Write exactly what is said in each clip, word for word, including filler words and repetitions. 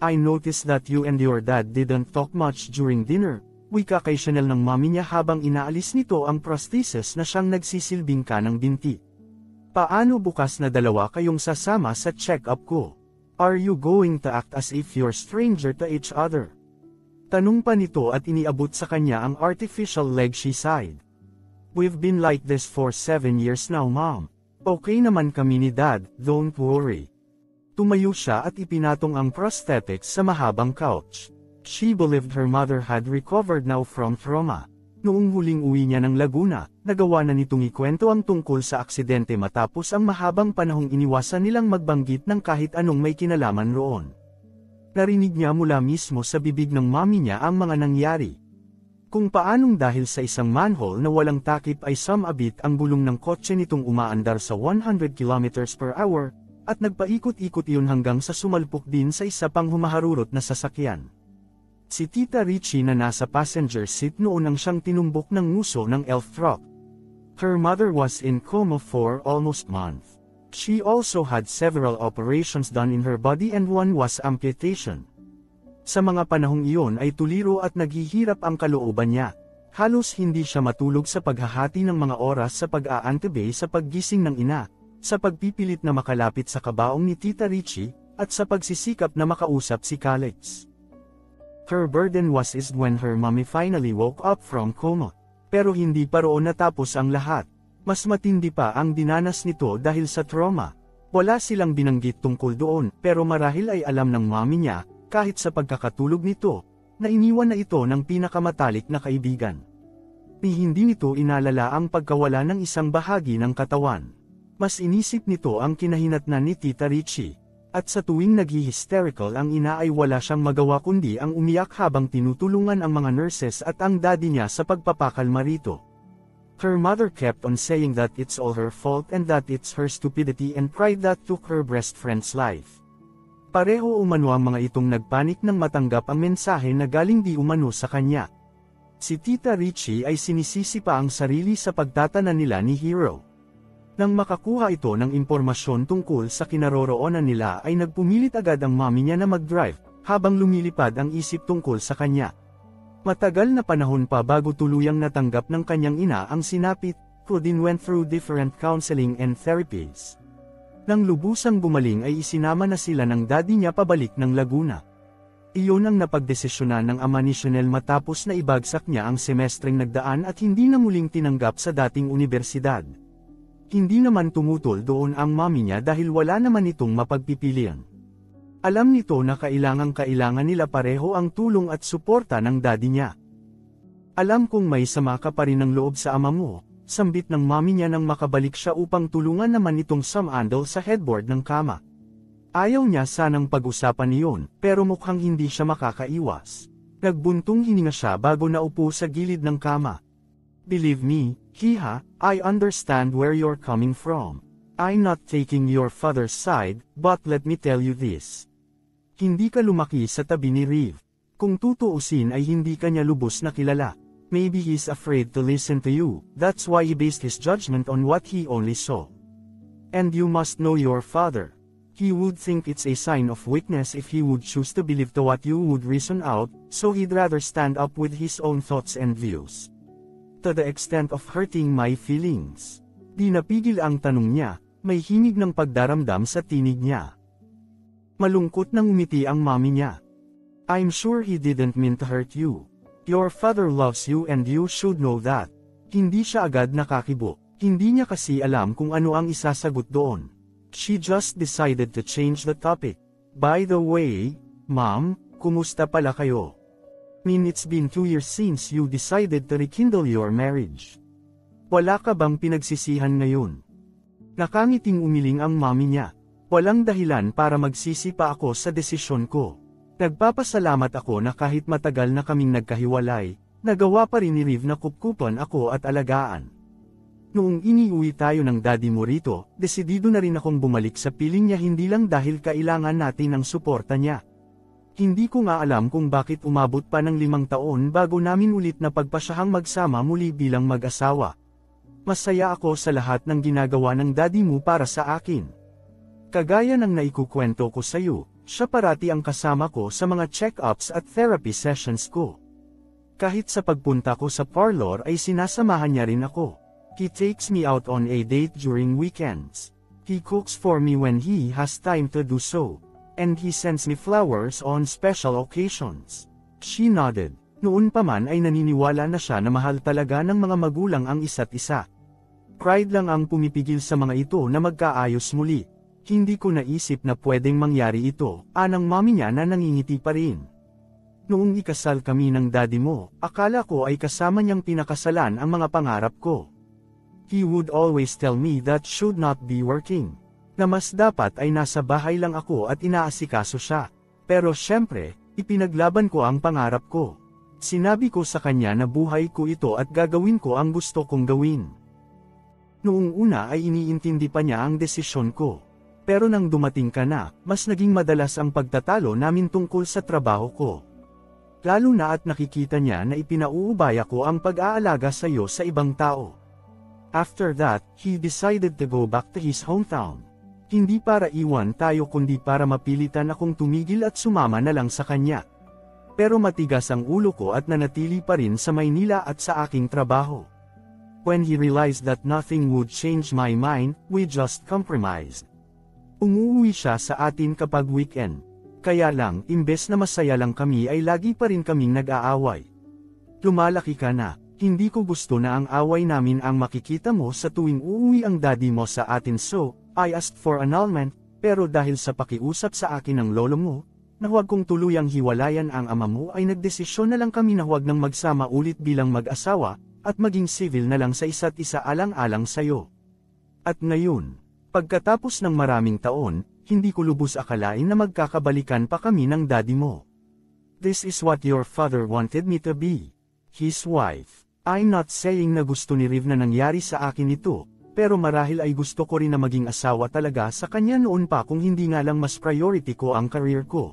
I noticed that you and your dad didn't talk much during dinner, wika kay Chanel ng mami niya habang inaalis nito ang prosthesis na siyang nagsisilbing kanang binti. Paano bukas na dalawa kayong sasama sa check-up ko? Are you going to act as if you're stranger to each other? Tanong pa nito at iniabot sa kanya ang artificial leg she sighed. We've been like this for seven years now, Mom. Okay naman kami ni Dad, don't worry. Tumayo siya at ipinatong ang prosthetics sa mahabang couch. She believed her mother had recovered now from trauma. Noong huling uwi niya ng Laguna, nagawa na nitong ikwento ang tungkol sa aksidente matapos ang mahabang panahong iniwasan nilang magbanggit ng kahit anong may kinalaman roon. Narinig niya mula mismo sa bibig ng mami niya ang mga nangyari. Kung paanong dahil sa isang manhole na walang takip ay sumabit ang gulong ng kotse nitong umaandar sa one hundred kilometers per hour, at nagpaikot-ikot iyon hanggang sa sumalpok din sa isa pang humaharurot na sasakyan. Si Tita Richie na nasa passenger seat noon nang siyang tinumbok ng nguso ng elf truck. Her mother was in coma for almost a month. She also had several operations done in her body and one was amputation. Sa mga panahong iyon ay tuliro at naghihirap ang kalooban niya. Halos hindi siya matulog sa paghahati ng mga oras sa pag-aantibay sa paggising ng ina, sa pagpipilit na makalapit sa kabaong ni Tita Richie, at sa pagsisikap na makausap si Calix. Her burden was eased when her mommy finally woke up from coma. Pero hindi pa roon natapos ang lahat. Mas matindi pa ang dinanas nito dahil sa trauma. Wala silang binanggit tungkol doon, pero marahil ay alam ng mommy niya, kahit sa pagkakatulog nito, na iniwan na ito ng pinakamatalik na kaibigan. Ni hindi nito inalala ang pagkawala ng isang bahagi ng katawan. Mas inisip nito ang kinahinatnan ni Tita Richie. At sa tuwing naghi-hysterical ang ina ay wala siyang magawa kundi ang umiyak habang tinutulungan ang mga nurses at ang daddy niya sa pagpapakalma rito. Her mother kept on saying that it's all her fault and that it's her stupidity and pride that took her best friend's life. Pareho umano ang mga itong nagpanik nang matanggap ang mensahe na galing di umano sa kanya. Si Tita Richie ay sinisisi pa ang sarili sa pagtatanan nila ni Hero. Nang makakuha ito ng impormasyon tungkol sa kinaroroonan nila ay nagpumilit agad ang mami niya na mag-drive, habang lumilipad ang isip tungkol sa kanya. Matagal na panahon pa bago tuluyang natanggap ng kanyang ina ang sinapit, Claudine went through different counseling and therapies. Nang lubusang gumaling ay isinama na sila ng daddy niya pabalik ng Laguna. Iyon ang napagdesisyonan ng ama ni Chanel matapos na ibagsak niya ang semestreng nagdaan at hindi na muling tinanggap sa dating universidad. Hindi naman tumutol doon ang mami niya dahil wala naman itong mapagpipilian. Alam nito na kailangang-kailangan nila pareho ang tulong at suporta ng daddy niya. Alam kong may sama ka pa rin ng loob sa ama mo, sambit ng mami niya nang makabalik siya upang tulungan naman itong sumandal sa headboard ng kama. Ayaw niya sanang pag-usapan iyon, pero mukhang hindi siya makakaiwas. Nagbuntong hininga siya bago naupo sa gilid ng kama. Believe me, Hiha, I understand where you're coming from. I'm not taking your father's side, but let me tell you this. Hindi ka lumaki sa tabi ni Reeve. Kung tutuusin ay hindi ka niya lubos na kilala. Maybe he's afraid to listen to you, that's why he based his judgment on what he only saw. And you must know your father. He would think it's a sign of weakness if he would choose to believe to what you would reason out, so he'd rather stand up with his own thoughts and views. To the extent of hurting my feelings. Di napigil ang tanong niya, may himig ng pagdaramdam sa tinig niya. Malungkot nang umiti ang mami niya. I'm sure he didn't mean to hurt you. Your father loves you and you should know that. Hindi siya agad nakakibo. Hindi niya kasi alam kung ano ang isasagot doon. She just decided to change the topic. By the way, Mom, kumusta pala kayo? Mean it's been two years since you decided to rekindle your marriage. Wala ka bang pinagsisihan ngayon? Nakangiting umiling ang mami niya. Walang dahilan para magsisi pa ako sa desisyon ko. Nagpapasalamat ako na kahit matagal na kaming nagkahiwalay, nagawa pa rin ni Reeve na kupkupan ako at alagaan. Noong iniuwi tayo ng daddy mo rito, desidido na rin akong bumalik sa piling niya hindi lang dahil kailangan natin ng suporta niya. Hindi ko nga alam kung bakit umabot pa ng limang taon bago namin ulit na pagpasyahang magsama muli bilang mag-asawa. Masaya ako sa lahat ng ginagawa ng daddy mo para sa akin. Kagaya ng naikukwento ko sa iyo, Siya parati ang kasama ko sa mga check-ups at therapy sessions ko. Kahit sa pagpunta ko sa parlor ay sinasamahan niya rin ako. He takes me out on a date during weekends. He cooks for me when he has time to do so. And he sends me flowers on special occasions. She nodded. Noon pa man ay naniniwala na siya na mahal talaga ng mga magulang ang isa't isa. Pride lang ang pumipigil sa mga ito na magkaayos muli. Hindi ko naisip na pwedeng mangyari ito, anang mami niya na nangingiti pa rin. Noong ikasal kami ng daddy mo, akala ko ay kasama niyang pinakasalan ang mga pangarap ko. He would always tell me that should not be working. Na mas dapat ay nasa bahay lang ako at inaasikaso siya. Pero syempre, ipinaglaban ko ang pangarap ko. Sinabi ko sa kanya na buhay ko ito at gagawin ko ang gusto kong gawin. Noong una ay iniintindi pa niya ang desisyon ko. Pero nang dumating ka na, mas naging madalas ang pagtatalo namin tungkol sa trabaho ko. Lalo na at nakikita niya na ipinauubaya ko ang pag-aalaga sa iyo sa ibang tao. After that, he decided to go back to his hometown. Hindi para iwan tayo kundi para mapilitan akong tumigil at sumama na lang sa kanya. Pero matigas ang ulo ko at nanatili pa rin sa Maynila at sa aking trabaho. When he realized that nothing would change my mind, we just compromised. Umuwi siya sa atin kapag weekend. Kaya lang, imbes na masaya lang kami ay lagi pa rin kaming nag-aaway. Lumalaki ka na, hindi ko gusto na ang away namin ang makikita mo sa tuwing uuwi ang daddy mo sa atin so, I asked for annulment, pero dahil sa pakiusap sa akin ng lolo mo, na huwag kong tuluyang hiwalayan ang ama mo ay nagdesisyon na lang kami na huwag nang magsama ulit bilang mag-asawa, at maging civil na lang sa isa't isa alang-alang sayo. At ngayon, pagkatapos ng maraming taon, hindi ko lubos akalain na magkakabalikan pa kami ng daddy mo. This is what your father wanted me to be. His wife. I'm not saying na gusto ni Riv na nangyari sa akin ito, pero marahil ay gusto ko rin na maging asawa talaga sa kanya noon pa kung hindi nga lang mas priority ko ang career ko.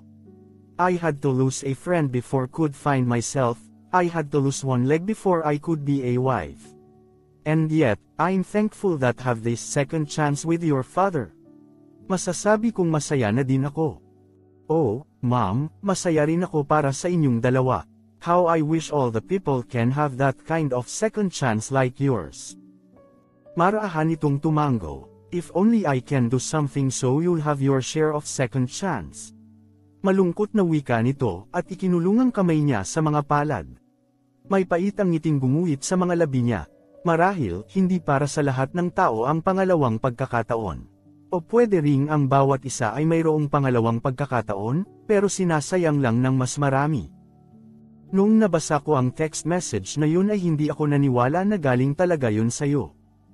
I had to lose a friend before could find myself, I had to lose one leg before I could be a wife. And yet, I'm thankful that have this second chance with your father. Masasabi kong masaya na din ako. Oh, Mom, masaya rin ako para sa inyong dalawa. How I wish all the people can have that kind of second chance like yours. Maraahan itong tumango. If only I can do something so you'll have your share of second chance. Malungkot na wika nito at ikinulungang kamay niya sa mga palad. May pait ang ngiting gumuhit sa mga labi niya. Marahil, hindi para sa lahat ng tao ang pangalawang pagkakataon. O pwede ring ang bawat isa ay mayroong pangalawang pagkakataon, pero sinasayang lang ng mas marami. Noong nabasa ko ang text message na yun ay hindi ako naniwala na galing talaga yun sayo.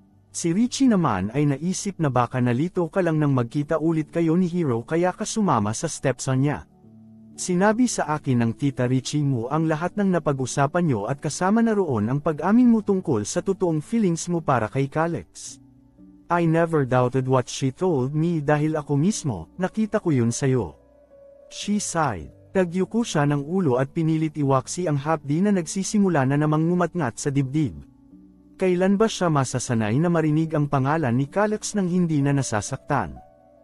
Si Richie naman ay naisip na baka nalito ka lang nang magkita ulit kayo ni Hero kaya ka sumama sa stepson niya. Sinabi sa akin ng tita Richie mo ang lahat ng napag-usapan nyo at kasama na roon ang pag-amin mo tungkol sa totoong feelings mo para kay Calix. I never doubted what she told me dahil ako mismo, nakita ko yun sayo. She sighed. Nagyuko siya ng ulo at pinilit iwaksi ang hapdi na nagsisimula na namang ngumatngat sa dibdib. Kailan ba siya masasanay na marinig ang pangalan ni Calix nang hindi na nasasaktan?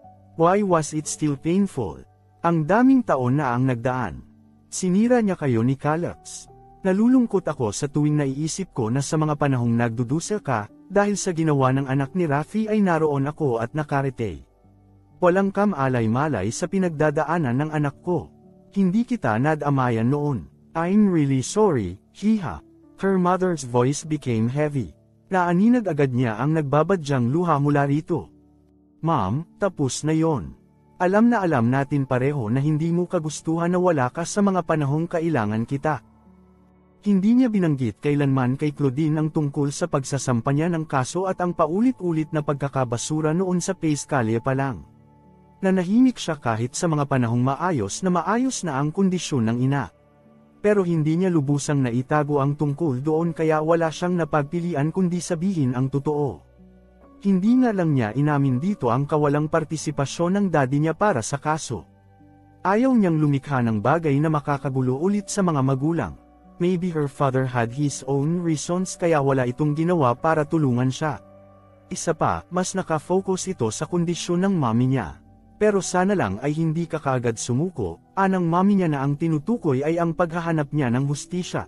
Why was it still painful? Ang daming taon na ang nagdaan. Sinira niya kayo ni Calix. Nalulungkot ako sa tuwing naiisip ko na sa mga panahong nagdudusel ka, dahil sa ginawa ng anak ni Rafi ay naroon ako at nakarete. Walang kamalay-malay sa pinagdadaanan ng anak ko. Hindi kita nadamayan noon. I'm really sorry, hiha. Her mother's voice became heavy. Naaninag agad niya ang nagbabadyang luha mula rito. Ma'am, tapos na yon. Alam na alam natin pareho na hindi mo kagustuhan na wala ka sa mga panahong kailangan kita. Hindi niya binanggit kailanman kay Claudine ang tungkol sa pagsasampa niya ng kaso at ang paulit-ulit na pagkakabasura noon sa Pace Calle pa lang. Nanahimik siya kahit sa mga panahong maayos na maayos na ang kondisyon ng ina. Pero hindi niya lubusang naitago ang tungkol doon kaya wala siyang napagpilian kundi sabihin ang totoo. Hindi nga lang niya inamin dito ang kawalang partisipasyon ng daddy niya para sa kaso. Ayaw niyang lumikha ng bagay na makakagulo ulit sa mga magulang. Maybe her father had his own reasons kaya wala itong ginawa para tulungan siya. Isa pa, mas nakafocus ito sa kondisyon ng mami niya. Pero sana lang ay hindi ka kaagad sumuko, anang mami niya na ang tinutukoy ay ang paghahanap niya ng hustisya.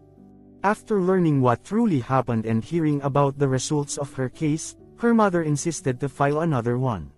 After learning what truly happened and hearing about the results of her case, her mother insisted to file another one.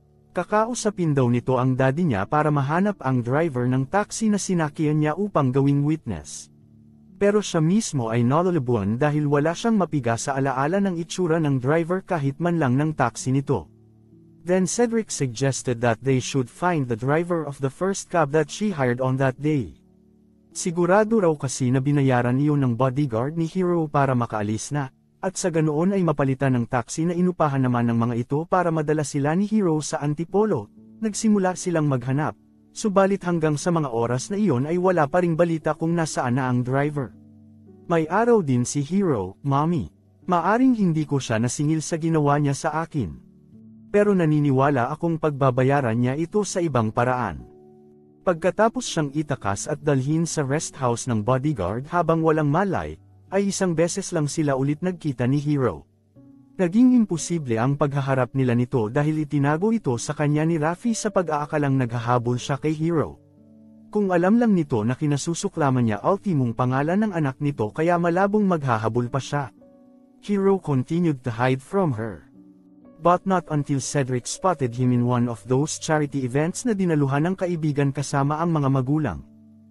Kakausapin daw nito ang daddy niya para mahanap ang driver ng taxi na sinakyan niya upang gawing witness. Pero siya mismo ay nalulubuan dahil wala siyang mapiga sa alaala ng itsura ng driver kahit man lang ng taxi nito. Then Cedric suggested that they should find the driver of the first cab that she hired on that day. Sigurado raw kasi na binayaran iyon ng bodyguard ni Hero para makaalis na, at sa ganoon ay mapalitan ng taxi na inupahan naman ng mga ito para madala sila ni Hero sa Antipolo. Nagsimula silang maghanap, subalit hanggang sa mga oras na iyon ay wala pa ring balita kung nasaan na ang driver. May araw din si Hero, "Mommy, maaring hindi ko siya nasingil sa ginawa niya sa akin. Pero naniniwala akong pagbabayaran niya ito sa ibang paraan." Pagkatapos siyang itakas at dalhin sa rest house ng bodyguard habang walang malay, ay isang beses lang sila ulit nagkita ni Hero. Naging imposible ang paghaharap nila nito dahil itinago ito sa kanya ni Rafi sa pag-aakalang naghahabol siya kay Hero. Kung alam lang nito na kinasusuklaman niya ultimong pangalan ng anak nito kaya malabong maghahabol pa siya. Hero continued to hide from her. But not until Cedric spotted him in one of those charity events na dinaluhan ng kaibigan kasama ang mga magulang.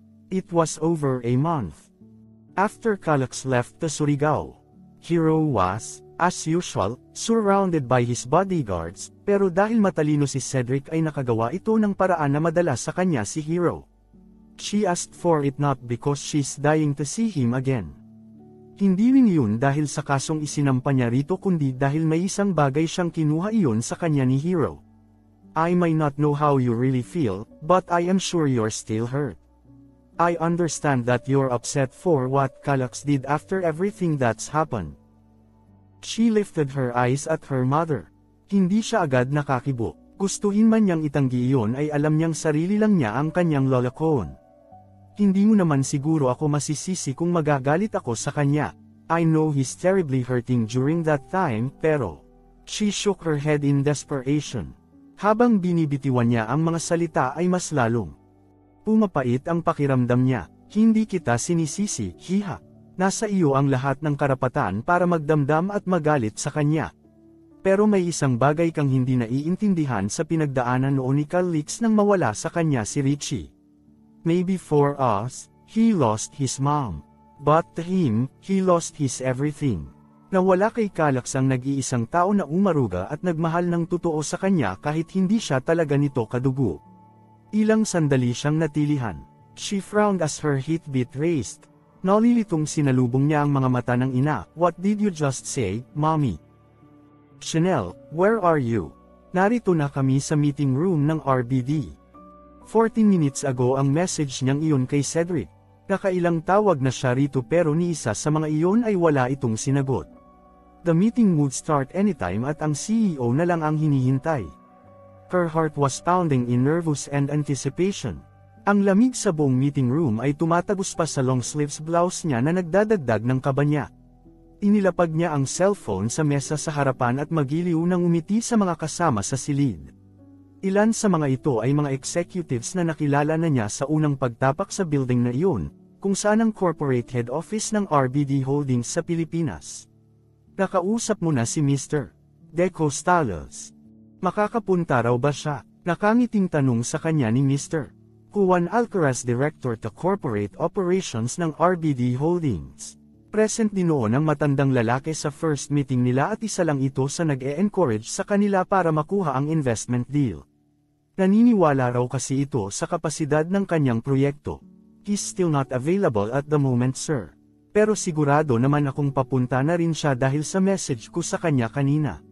It was over a month after Calax left the Surigao. Hero was, as usual, surrounded by his bodyguards, pero dahil matalino si Cedric ay nakagawa ito ng paraan na madala sa kanya si Hero. She asked for it not because she's dying to see him again. Hindi rin yun dahil sa kasong isinampa niya rito kundi dahil may isang bagay siyang kinuha iyon sa kanya ni Hero. "I may not know how you really feel, but I am sure you're still hurt. I understand that you're upset for what Calax did after everything that's happened." She lifted her eyes at her mother. Hindi siya agad nakakibo. Gustuhin man niyang itanggi iyon ay alam niyang sarili lang niya ang kanyang lolakoon. "Hindi mo naman siguro ako masisisi kung magagalit ako sa kanya. I know he's terribly hurting during that time, pero..." She shook her head in desperation. Habang binibitiwan niya ang mga salita ay mas lalong pumapait ang pakiramdam niya. "Hindi kita sinisisi, hiha. Nasa iyo ang lahat ng karapatan para magdamdam at magalit sa kanya. Pero may isang bagay kang hindi naiintindihan sa pinagdaanan noon ni Calix nang mawala sa kanya si Richie. Maybe for us, he lost his mom. But to him, he lost his everything. Nawala kay Calax ang nag-iisang tao na umaruga at nagmahal ng totoo sa kanya kahit hindi siya talaga nito kadugo." Ilang sandali siyang natilihan. She frowned as her heartbeat raised. Nalilitong sinalubong niya ang mga mata ng ina. "What did you just say, Mommy?" "Chanel, where are you? Narito na kami sa meeting room ng R B D. fourteen minutes ago ang message niyang iyon kay Cedric. Nakailang tawag na siya rito pero ni isa sa mga iyon ay wala itong sinagot. The meeting would start anytime at ang C E O na lang ang hinihintay. Her heart was pounding in nervous and anticipation. Ang lamig sa buong meeting room ay tumatagos pa sa long sleeves blouse niya na nagdadagdag ng kaba niya. Inilapag niya ang cellphone sa mesa sa harapan at magiliw nang umiti sa mga kasama sa silid. Ilan sa mga ito ay mga executives na nakilala na niya sa unang pagtapak sa building na iyon, kung saan ang corporate head office ng R B D Holdings sa Pilipinas. "Nakausap mo na si Mister De Costales. Makakapunta raw ba siya?" Nakangiting tanong sa kanya ni Mister Juan Alcaraz, Director to Corporate Operations ng R B D Holdings. Present din noon ang matandang lalaki sa first meeting nila at isa lang ito sa nag-e-encourage sa kanila para makuha ang investment deal. Naniniwala raw kasi ito sa kapasidad ng kanyang proyekto. "He's still not available at the moment, sir. Pero sigurado naman akong papunta na rin siya dahil sa message ko sa kanya kanina.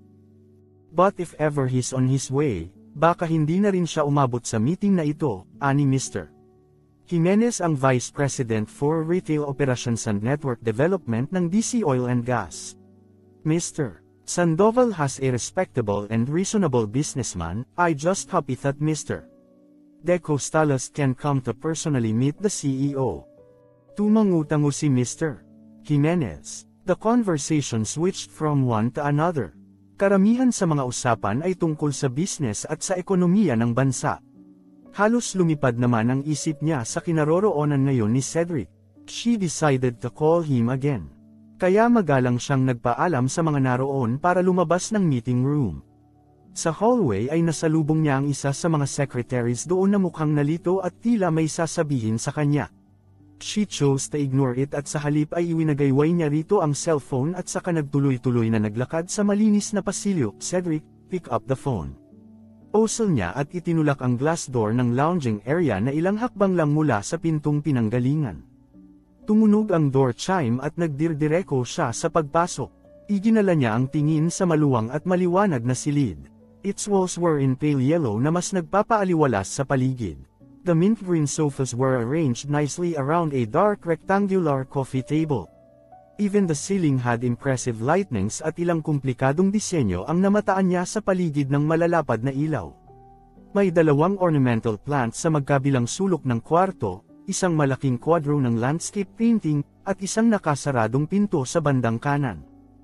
But if ever he's on his way, baka hindi na rin siya umabot sa meeting na ito," ani Mister Jimenez, ang Vice President for Retail Operations and Network Development ng D C Oil and Gas. "Mister Sandoval has a respectable and reasonable businessman. I just hope that Mister De Costales can come to personally meet the C E O." Tumangutango si Mister Jimenez. The conversation switched from one to another. Karamihan sa mga usapan ay tungkol sa business at sa ekonomiya ng bansa. Halos lumipad naman ang isip niya sa kinaroroonan ngayon ni Cedric. She decided to call him again. Kaya magalang siyang nagpaalam sa mga naroon para lumabas ng meeting room. Sa hallway ay nasalubong niya ang isa sa mga secretaries doon na mukhang nalito at tila may sasabihin sa kanya. She chose to ignore it at sa halip ay iwinagayway niya rito ang cellphone at saka nagtuloy-tuloy na naglakad sa malinis na pasilyo. Cedric, pick up the phone. Osel niya at itinulak ang glass door ng lounging area na ilang hakbang lang mula sa pintong pinanggalingan. Tumunog ang door chime at nagdirdireko siya sa pagpasok. Iginala niya ang tingin sa maluwang at maliwanag na silid. Its walls were in pale yellow na mas nagpapaaliwalas sa paligid. The mint green sofas were arranged nicely around a dark rectangular coffee table. Even the ceiling had impressive lightnings at ilang komplikadong disenyo ang namataan niya sa paligid ng malalapad na ilaw. May dalawang ornamental plants sa magkabilang sulok ng kwarto, isang malaking kwadro ng landscape painting, at isang nakasaradong pinto sa bandang kanan.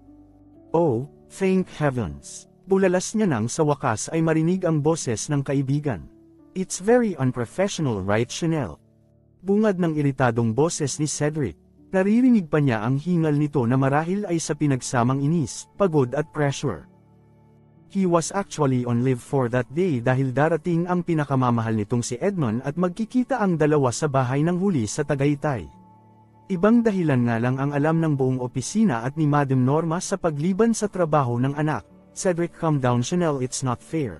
Oh, thank heavens! Bulalas niya nang sa wakas ay marinig ang boses ng kaibigan. It's very unprofessional, right, Chanel? Bungad ng iritadong boses ni Cedric. Naririnig pa niya ang hingal nito na marahil ay sa pinagsamang inis, pagod at pressure. He was actually on leave for that day dahil darating ang pinakamamahal nitong si Edmond at magkikita ang dalawa sa bahay ng huli sa Tagaytay. Ibang dahilan nga lang ang alam ng buong opisina at ni Madam Norma sa pagliban sa trabaho ng anak. Cedric, calm down, Chanel, it's not fair.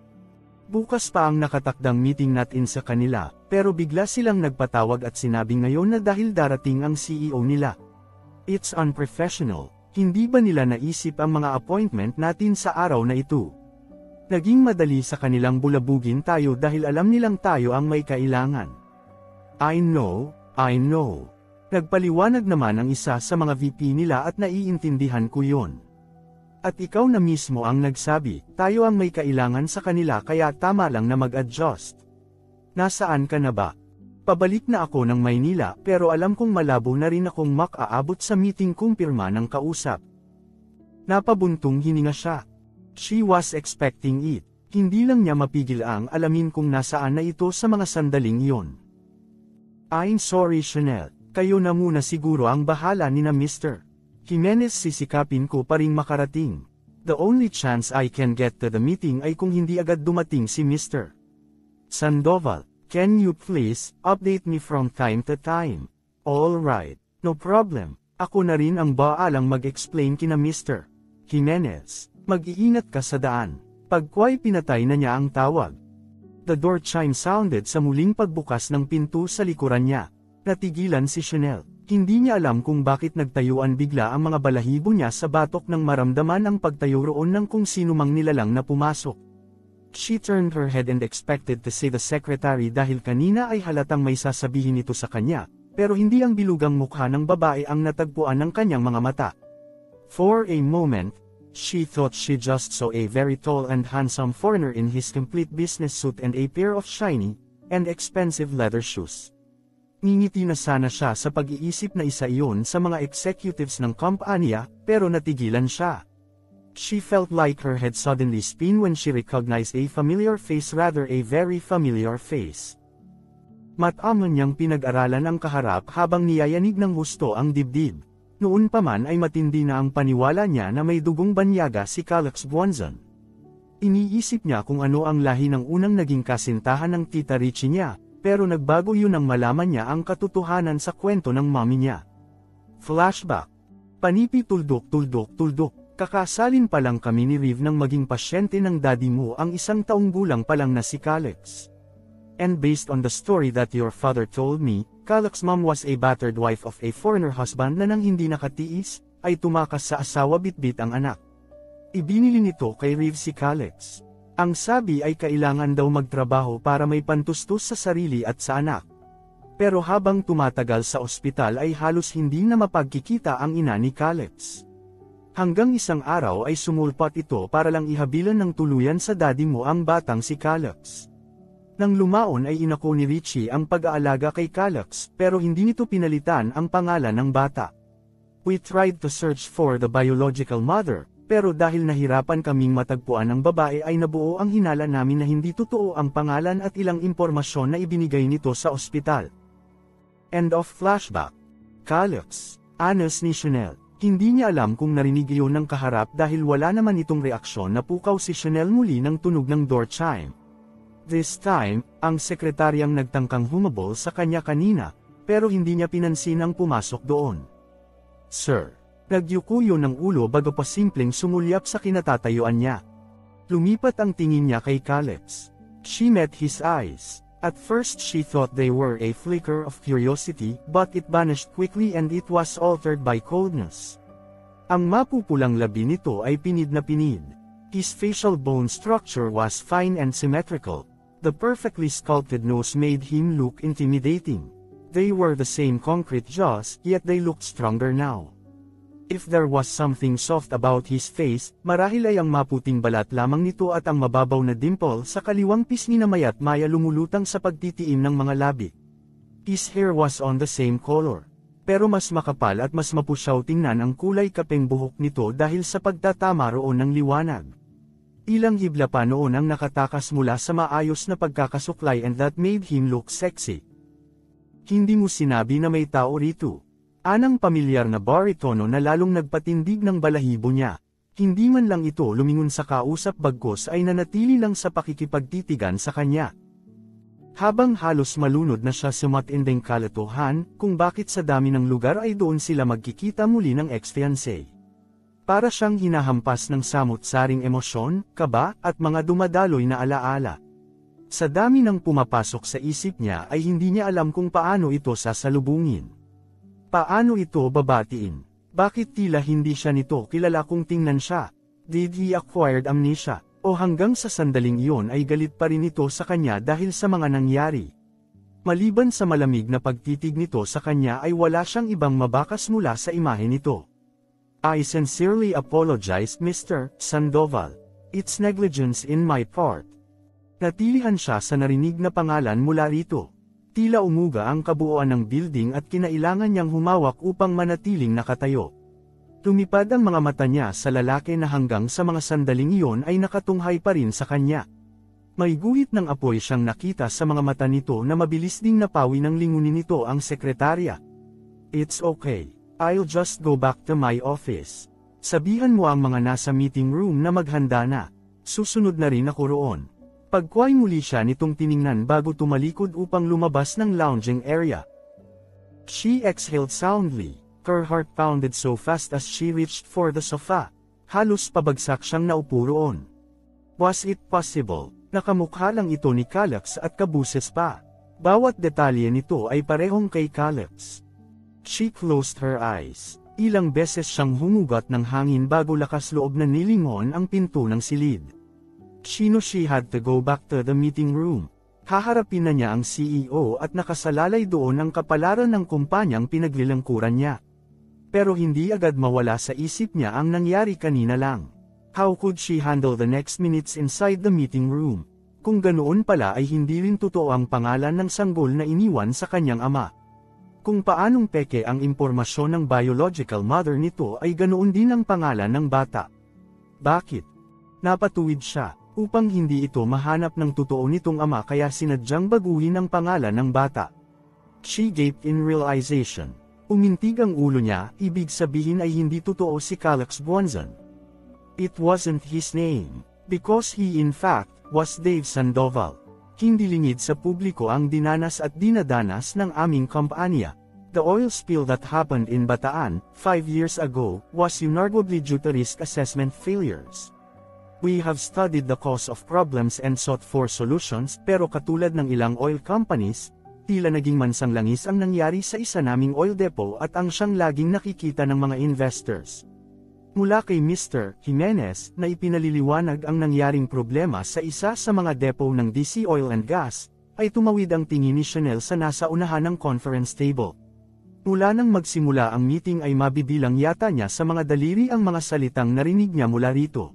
Bukas pa ang nakatakdang meeting natin sa kanila, pero bigla silang nagpatawag at sinabi ngayon na dahil darating ang C E O nila. It's unprofessional. Hindi ba nila naisip ang mga appointment natin sa araw na ito? Naging madali sa kanilang bulabugin tayo dahil alam nilang tayo ang may kailangan. I know, I know. Nagpaliwanag naman ang isa sa mga V P nila at naiintindihan ko yon. At ikaw na mismo ang nagsabi, tayo ang may kailangan sa kanila kaya tama lang na mag-adjust. Nasaan ka na ba? Pabalik na ako ng Maynila pero alam kong malabo na rin akong mak-aabot sa meeting kung pirma ng kausap. Napabuntong hininga siya. She was expecting it. Hindi lang niya mapigil ang alamin kung nasaan na ito sa mga sandaling iyon. I'm sorry, Chanel. Kayo na muna siguro ang bahala ni na Mister Jimenez, sisikapin ko pa ring makarating. The only chance I can get to the meeting ay kung hindi agad dumating si Mister Sandoval. Can you please update me from time to time? All right, no problem. Ako na rin ang baalang mag-explain kina Mister Jimenez. Mag-iingat ka sa daan. Pagkway pinatay na niya ang tawag. The door chime sounded sa muling pagbukas ng pinto sa likuran niya. Natigilan si Chanel. Hindi niya alam kung bakit nagtayuan bigla ang mga balahibo niya sa batok nang maramdaman ang pagtayo roon ng kung sino mang nilalang na pumasok. She turned her head and expected to say the secretary dahil kanina ay halatang may sasabihin ito sa kanya, pero hindi ang bilugang mukha ng babae ang natagpuan ng kanyang mga mata. For a moment, she thought she just saw a very tall and handsome foreigner in his complete business suit and a pair of shiny and expensive leather shoes. Ngingiti na sana siya sa pag-iisip na isa iyon sa mga executives ng kumpanya, pero natigilan siya. She felt like her head suddenly spin when she recognized a familiar face, rather a very familiar face. Mataman niyang pinag-aralan ang kaharap habang niyayanig ng gusto ang dibdib. Noon pa man ay matindi na ang paniwala niya na may dugong banyaga si Calix Buanzon. Iniisip niya kung ano ang lahi ng unang naging kasintahan ng tita Richie niya, pero nagbago yun nang malaman niya ang katotohanan sa kwento ng mami niya. Flashback. Panipi tuldok tuldok tuldok. Kakasalin pa lang kami ni Riv nang maging pasyente ng daddy mo ang isang taong gulang pa lang na si Calix. And based on the story that your father told me, Calix's mom was a battered wife of a foreigner husband na nang hindi nakatiis, ay tumakas sa asawa bitbit ang anak. Ibinili nito kay Riv si Calix. Ang sabi ay kailangan daw magtrabaho para may pantustos sa sarili at sa anak. Pero habang tumatagal sa ospital ay halos hindi na mapagkikita ang ina ni Calix. Hanggang isang araw ay sumulpat ito para lang ihabilan ng tuluyan sa daddy mo ang batang si Calix. Nang lumaon ay inako ni Richie ang pag-aalaga kay Calix, pero hindi nito pinalitan ang pangalan ng bata. We tried to search for the biological mother, pero dahil nahirapan kaming matagpuan ang babae ay nabuo ang hinala namin na hindi totoo ang pangalan at ilang impormasyon na ibinigay nito sa ospital. End of flashback. Calyx, Anos ni Chanel. Hindi niya alam kung narinig iyon ng kaharap dahil wala naman itong reaksyon na pukaw si Chanel muli ng tunog ng door chime. This time, ang sekretaryang nagtangkang humabol sa kanya kanina, pero hindi niya pinansin ang pumasok doon. Sir. Nagyuko yun ng ulo bago pa simpleng sumulyap sa kinatatayuan niya. Lumipat ang tingin niya kay Calyx. She met his eyes. At first she thought they were a flicker of curiosity, but it vanished quickly and it was altered by coldness. Ang mapupulang labi nito ay pinid na pinid. His facial bone structure was fine and symmetrical. The perfectly sculpted nose made him look intimidating. They were the same concrete jaws, yet they looked stronger now. If there was something soft about his face, marahil ay ang maputing balat lamang nito at ang mababaw na dimple sa kaliwang pisngi na mayat maya lumulutang sa pagtitiim ng mga labi. His hair was on the same color. Pero mas makapal at mas mapusyaw tingnan ang kulay kapeng buhok nito dahil sa pagtatama roon ng liwanag. Ilang hibla pa noon ang nakatakas mula sa maayos na pagkakasuklay and that made him look sexy. Hindi mo sinabi na may tao rito. Anang pamilyar na baritono na lalong nagpatindig ng balahibo niya. Hindi man lang ito lumingon sa kausap bagkos ay nanatili lang sa pakikipagtitigan sa kanya. Habang halos malunod na siya sa matinding kalatuhan, kung bakit sa dami ng lugar ay doon sila magkikita muli ng ex-fiancé. Para siyang hinahampas ng samot-saring emosyon, kaba, at mga dumadaloy na alaala. Sa dami ng pumapasok sa isip niya ay hindi niya alam kung paano ito sasalubungin. Paano ito babatiin? Bakit tila hindi siya nito kilala kung tingnan siya? Did he acquired amnesia? O hanggang sa sandaling iyon ay galit pa rin ito sa kanya dahil sa mga nangyari? Maliban sa malamig na pagtitig nito sa kanya ay wala siyang ibang mabakas mula sa imahe nito. I sincerely apologize, Mister Sandoval. It's negligence in my part. Natilihan siya sa narinig na pangalan mula rito. Tila umuga ang kabuuan ng building at kinailangan niyang humawak upang manatiling nakatayo. Lumipad ang mga mata niya sa lalaki na hanggang sa mga sandaling iyon ay nakatunghay pa rin sa kanya. May guhit ng apoy siyang nakita sa mga mata nito na mabilis ding napawi ng lingunin nito ang sekretarya. It's okay. I'll just go back to my office. Sabihan mo ang mga nasa meeting room na maghanda na. Susunod na rin ako roon. Pagkway muli siya nitong tiningnan bago tumalikod upang lumabas ng lounging area. She exhaled soundly. Her heart pounded so fast as she reached for the sofa. Halos pabagsak siyang naupo roon. Was it possible? Nakamukha lang ito ni Calyx at kabuses pa. Bawat detalye nito ay parehong kay Calyx. She closed her eyes. Ilang beses siyang humugat ng hangin bago lakas loob na nilingon ang pinto ng silid. She knew she had to go back to the meeting room. Haharapin na niya ang C E O at nakasalalay doon ang kapalaran ng kumpanyang pinaglilangkuran niya. Pero hindi agad mawala sa isip niya ang nangyari kanina lang. How could she handle the next minutes inside the meeting room? Kung ganoon pala ay hindi rin totoo ang pangalan ng sanggol na iniwan sa kanyang ama. Kung paanong peke ang impormasyon ng biological mother nito ay ganoon din ang pangalan ng bata. Bakit? Napatuwid siya. Upang hindi ito mahanap ng totoo nitong ama kaya sinadyang baguhin ang pangalan ng bata. She gaped in realization. Umintig ang ulo niya, ibig sabihin ay hindi totoo si Calyx Buanzon. It wasn't his name, because he in fact, was Dave Sandoval. Hindi lingid sa publiko ang dinanas at dinadanas ng aming kumpanya. The oil spill that happened in Bataan, five years ago, was unarguably due to risk assessment failures. We have studied the cause of problems and sought for solutions pero katulad ng ilang oil companies, tila naging mansang langis ang nangyari sa isa naming oil depot at ang siyang laging nakikita ng mga investors. Mula kay Mister Jimenez na ipinaliliwanag ang nangyaring problema sa isa sa mga depot ng D C Oil and Gas, ay tumawid ang tingin ni Chanel sa nasa unahan ng conference table. Mula nang magsimula ang meeting ay mabibilang yata niya sa mga daliri ang mga salitang narinig niya mula rito.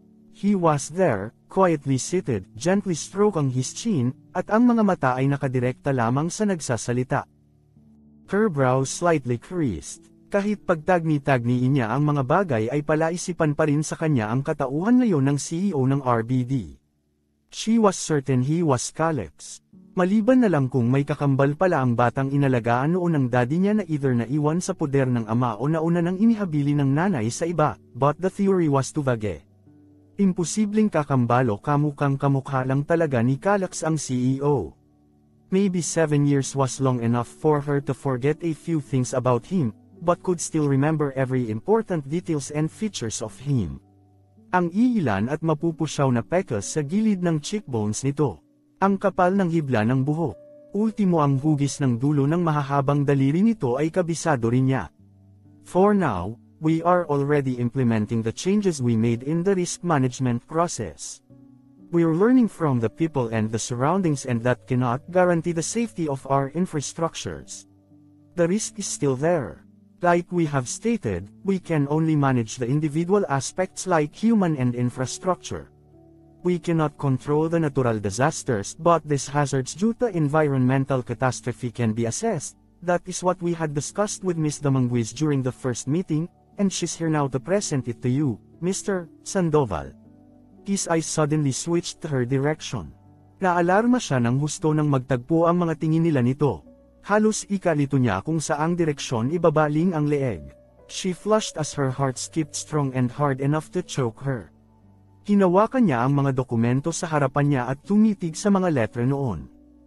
He was there, quietly seated, gently stroking his chin, at ang mga mata ay nakadirekta lamang sa nagsasalita. Her brows slightly creased. Kahit pagtagni-tagniin niya ang mga bagay ay palaisipan pa rin sa kanya ang katauhan ngayon ng C E O ng R B D. She was certain he was Caleb's. Maliban na lang kung may kakambal pala ang batang inalagaan noon ng daddy niya na either naiwan sa poder ng ama o nauna nang inihabili ng nanay sa iba, but the theory was too vague. Imposibleng kakambalo kamukhang kamukha lang talaga ni Calex ang C E O. Maybe seven years was long enough for her to forget a few things about him, but could still remember every important details and features of him. Ang iilan at mapupusyaw na pecas sa gilid ng cheekbones nito. Ang kapal ng hibla ng buhok. Ultimo ang hugis ng dulo ng mahahabang daliri nito ay kabisado rin niya. For now, we are already implementing the changes we made in the risk management process. We're learning from the people and the surroundings, and that cannot guarantee the safety of our infrastructures. The risk is still there. Like we have stated, we can only manage the individual aspects like human and infrastructure. We cannot control the natural disasters, but these hazards due to environmental catastrophe can be assessed. That is what we had discussed with Miss Dominguez during the first meeting, and she's here now to present it to you, Mister Sandoval. His eyes suddenly switched to her direction. Naalarma siya nang husto nang magtagpo ang mga tingin nila nito. Halos ikalito niya kung saang direksyon ibabaling ang leeg. She flushed as her heart skipped strong and hard enough to choke her. Hinawakan niya ang mga dokumento sa harapan niya at tumitig sa mga letra noon.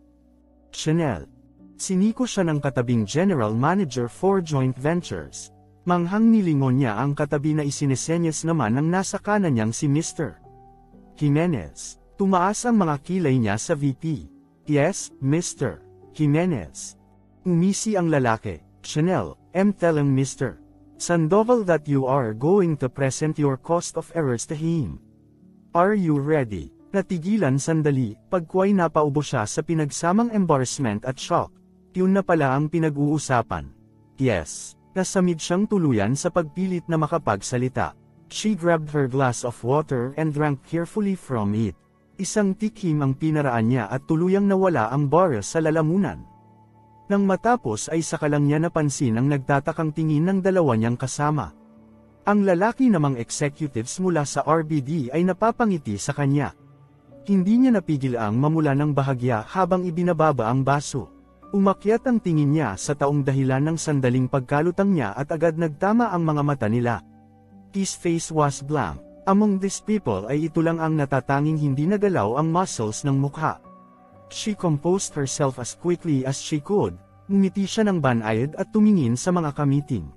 Chanel. Siniko siya ng katabing General Manager for Joint Ventures. Manghang nilingon niya ang katabi na isinisenyas naman ng nasa kanan niyang si Mister Jimenez. Tumaas ang mga kilay niya sa V P. Yes, Mister Jimenez. Umisi ang lalaki. Chanel, I'm telling Mister Sandoval that you are going to present your cost of errors to him. Are you ready? Natigilan sandali, pagkway napaubo siya sa pinagsamang embarrassment at shock. Yun na pala ang pinag-uusapan. Yes, nasamid siyang tuluyan sa pagpilit na makapagsalita. She grabbed her glass of water and drank carefully from it. Isang tikim ang pinaraan niya at tuluyang nawala ang barrel sa lalamunan. Nang matapos ay saka lang niya napansin ang nagtatakang tingin ng dalawa niyang kasama. Ang lalaki namang executives mula sa R B D ay napapangiti sa kanya. Hindi niya napigil ang mamula ng bahagya habang ibinababa ang baso. Umakyat ang tingin niya sa taong dahilan ng sandaling pagkalutang niya at agad nagtama ang mga mata nila. His face was blank. Among these people ay ito lang ang natatanging hindi nagalaw ang muscles ng mukha. She composed herself as quickly as she could, ngumiti siya ng banayad at tumingin sa mga kamiting.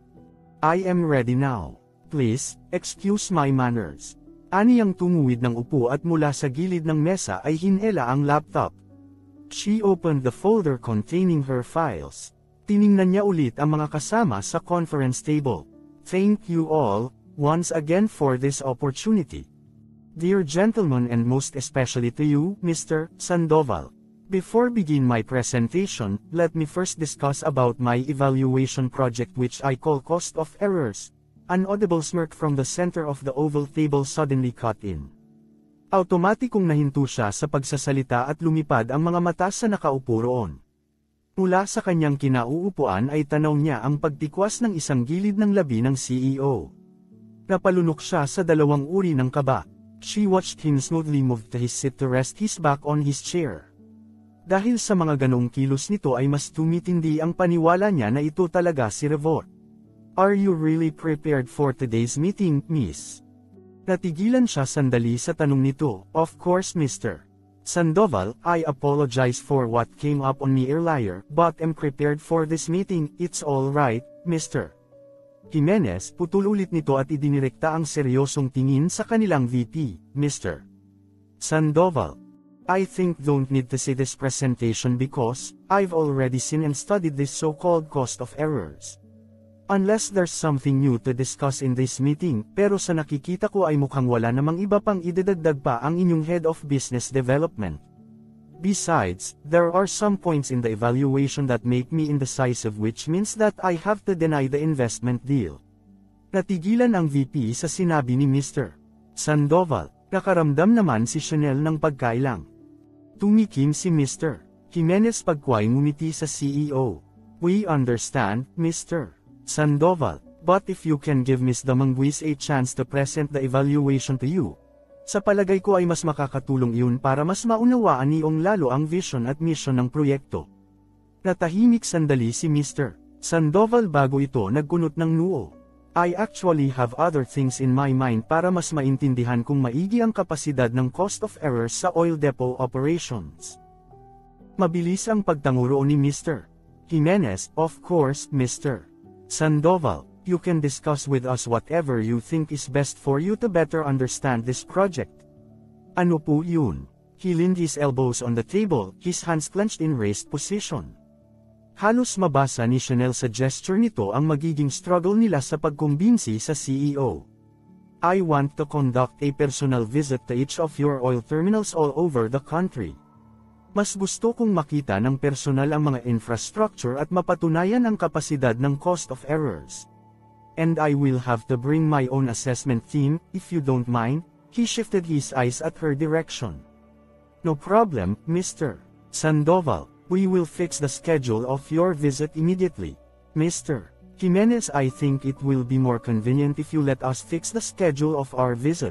I am ready now. Please, excuse my manners. Ani ang tumuwid ng upo at mula sa gilid ng mesa ay hinela ang laptop. She opened the folder containing her files. Tiningnan niya ulit ang mga kasama sa conference table. Thank you all, once again for this opportunity. Dear gentlemen, and most especially to you, Mister Sandoval. Before begin my presentation, let me first discuss about my evaluation project which I call Cost of Errors. An audible smirk from the center of the oval table suddenly cut in. Automatikong nahinto siya sa pagsasalita at lumipad ang mga mata sa nakaupo roon. Mula sa kanyang kinauupuan ay tanaw niya ang pagtikwas ng isang gilid ng labi ng C E O. Napalunok siya sa dalawang uri ng kaba. She watched him smoothly move to his seat to rest his back on his chair. Dahil sa mga ganong kilos nito ay mas tumitindi ang paniwala niya na ito talaga si Revor. Are you really prepared for today's meeting, miss? Natigilan siya sandali sa tanong nito. Of course, Mister Sandoval, I apologize for what came up on me earlier, but am prepared for this meeting. It's all right, Mister Jimenez. Putol ulit nito at idinirekta ang seryosong tingin sa kanilang V P, Mister Sandoval. I think don't need to say this presentation because I've already seen and studied this so-called cost of errors. Unless there's something new to discuss in this meeting, pero sa nakikita ko ay mukhang wala namang iba pang idadagdag pa ang inyong Head of Business Development. Besides, there are some points in the evaluation that make me indecisive, which means that I have to deny the investment deal. Natigilan ang V P sa sinabi ni Mister Sandoval. Nakaramdam naman si Chanel ng pagkailang. Tumikim si Mister Jimenez pagkway ngumiti sa C E O. We understand, Mister Sandoval, but if you can give Miss Damanguis a chance to present the evaluation to you, sa palagay ko ay mas makakatulong iyon para mas maunawaan niyong lalo ang vision at mission ng proyekto. Natahimik sandali si Mister Sandoval bago ito nagkunot ng noo. I actually have other things in my mind para mas maintindihan kung maigi ang kapasidad ng cost of errors sa oil depot operations. Mabilis ang pagtanguro ni Mister Jimenez, of course, Mister Sandoval, you can discuss with us whatever you think is best for you to better understand this project. Ano po yun? He leaned his elbows on the table, his hands clenched in raised position. Halos mabasa ni Chanel sa gesture nito ang magiging struggle nila sa pagkumbinsi sa C E O. I want to conduct a personal visit to each of your oil terminals all over the country. Mas gusto kong makita ng personal ang mga infrastructure at mapatunayan ang kapasidad ng cost of errors. And I will have to bring my own assessment team, if you don't mind. He shifted his eyes at her direction. No problem, Mister Sandoval. We will fix the schedule of your visit immediately. Mister Jimenez, I think it will be more convenient if you let us fix the schedule of our visit.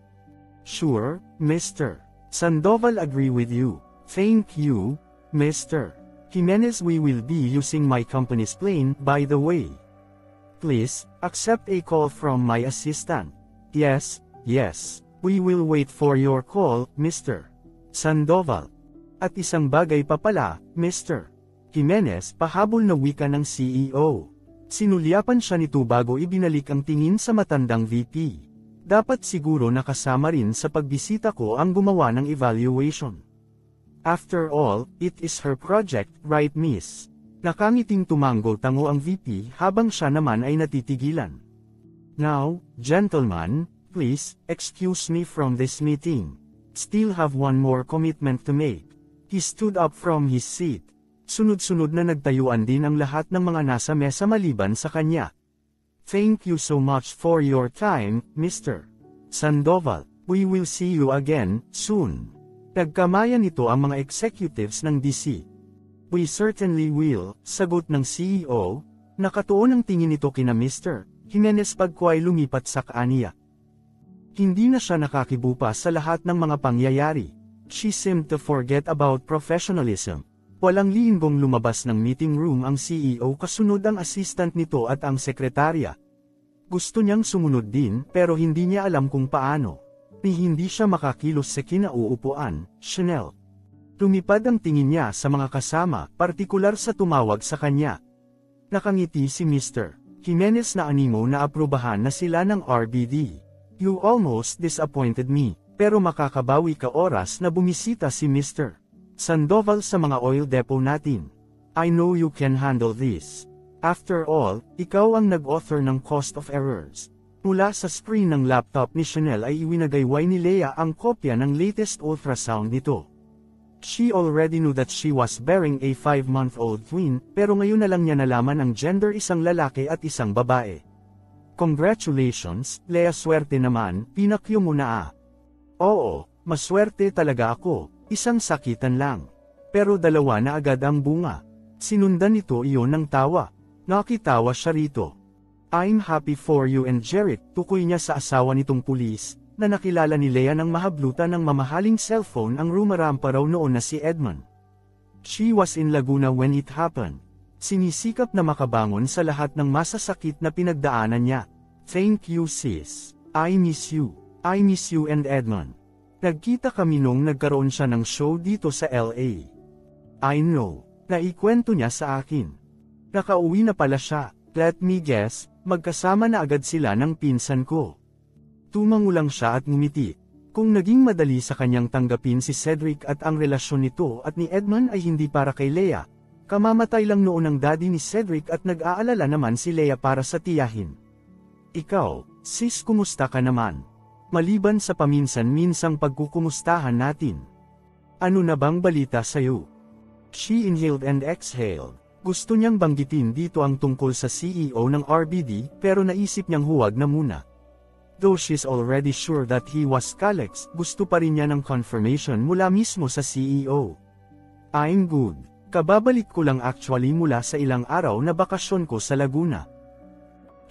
Sure, Mister Sandoval, agree with you. Thank you, Mister Jimenez. We will be using my company's plane, by the way. Please, accept a call from my assistant. Yes, yes, we will wait for your call, Mister Sandoval. At isang bagay pa pala, Mister Jimenez, pahabol na wika ng C E O. Sinulyapan siya nito bago ibinalik ang tingin sa matandang V P. Dapat siguro nakasama rin sa pagbisita ko ang gumawa ng evaluation. After all, it is her project, right, miss? Nakangiting tumango-tango ang V P habang siya naman ay natitigilan. Now, gentlemen, please, excuse me from this meeting. Still have one more commitment to make. He stood up from his seat. Sunod-sunod na nagtayuan din ang lahat ng mga nasa mesa maliban sa kanya. Thank you so much for your time, Mister Sandoval. We will see you again, soon. Nagkamayan nito ang mga executives ng D C. We certainly will, sagot ng C E O. Nakatuon ang tingin nito kina Mister Jimenez pagkuay lumipat sa kaaniya. Hindi na siya nakakibupa sa lahat ng mga pangyayari. She seemed to forget about professionalism. Walang liimbong lumabas ng meeting room ang C E O kasunod ang assistant nito at ang sekretarya. Gusto niyang sumunod din pero hindi niya alam kung paano. Ni hindi siya makakilos sa kinauupuan, Chanel. Lumipad ang tingin niya sa mga kasama, partikular sa tumawag sa kanya. Nakangiti si Mister Jimenez na animo na aprubahan na sila ng R B D. You almost disappointed me. Pero makakabawi ka oras na bumisita si Mister Sandoval sa mga oil depot natin. I know you can handle this. After all, ikaw ang nag-author ng cost of errors. Mula sa screen ng laptop ni Chanel ay iwinagayway ni Leia ang kopya ng latest ultrasound nito. She already knew that she was bearing a five-month-old twin, pero ngayon na lang niya nalaman ang gender, isang lalaki at isang babae. Congratulations, Leia, swerte naman, pinakyo mo na ah. Oo, maswerte talaga ako, isang sakitan lang. Pero dalawa na agad ang bunga. Sinundan nito iyon ng tawa. Nakitawa siya rito. I'm happy for you and Jeric, tukoy niya sa asawa nitong pulis, na nakilala ni Leia ng mahablutan ng mamahaling cellphone ang rumarampa raw noon na si Edmond. She was in Laguna when it happened. Sinisikap na makabangon sa lahat ng masasakit na pinagdaanan niya. Thank you sis. I miss you. I miss you and Edmond. Nagkita kami nung nagkaroon siya ng show dito sa L A. I know. Naikwento niya sa akin. Nakauwi na pala siya. Let me guess, magkasama na agad sila ng pinsan ko. Tumango lang siya at ngumiti. Kung naging madali sa kanyang tanggapin si Cedric at ang relasyon nito at ni Edmond ay hindi para kay Leia, kamamatay lang noon ang daddy ni Cedric at nag-aalala naman si Leia para sa tiyahin. Ikaw, sis, kumusta ka naman? Maliban sa paminsan-minsang pagkukumustahan natin. Ano na bang balita sa'yo? She inhaled and exhaled. Gusto niyang banggitin dito ang tungkol sa C E O ng R B D pero naisip niyang huwag na muna. Though she's already sure that he was Calex, gusto pa rin niya ng confirmation mula mismo sa C E O. I'm good. Kababalik ko lang actually mula sa ilang araw na bakasyon ko sa Laguna.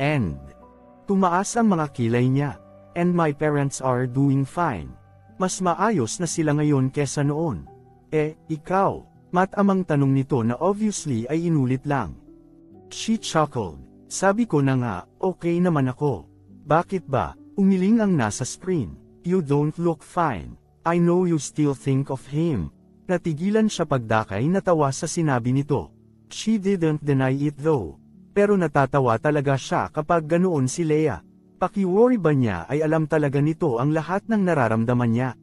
And tumaas ang mga kilay niya. And my parents are doing fine. Mas maayos na sila ngayon kesa noon. Eh, ikaw? Matamang tanong nito na obviously ay inulit lang. She chuckled. Sabi ko na nga, okay naman ako. Bakit ba? Umiling ang nasa screen. You don't look fine. I know you still think of him. Natigilan siya pagdakay natawa sa sinabi nito. She didn't deny it though. Pero natatawa talaga siya kapag ganoon si Leia. Pakiworry ba niya ay alam talaga nito ang lahat ng nararamdaman niya.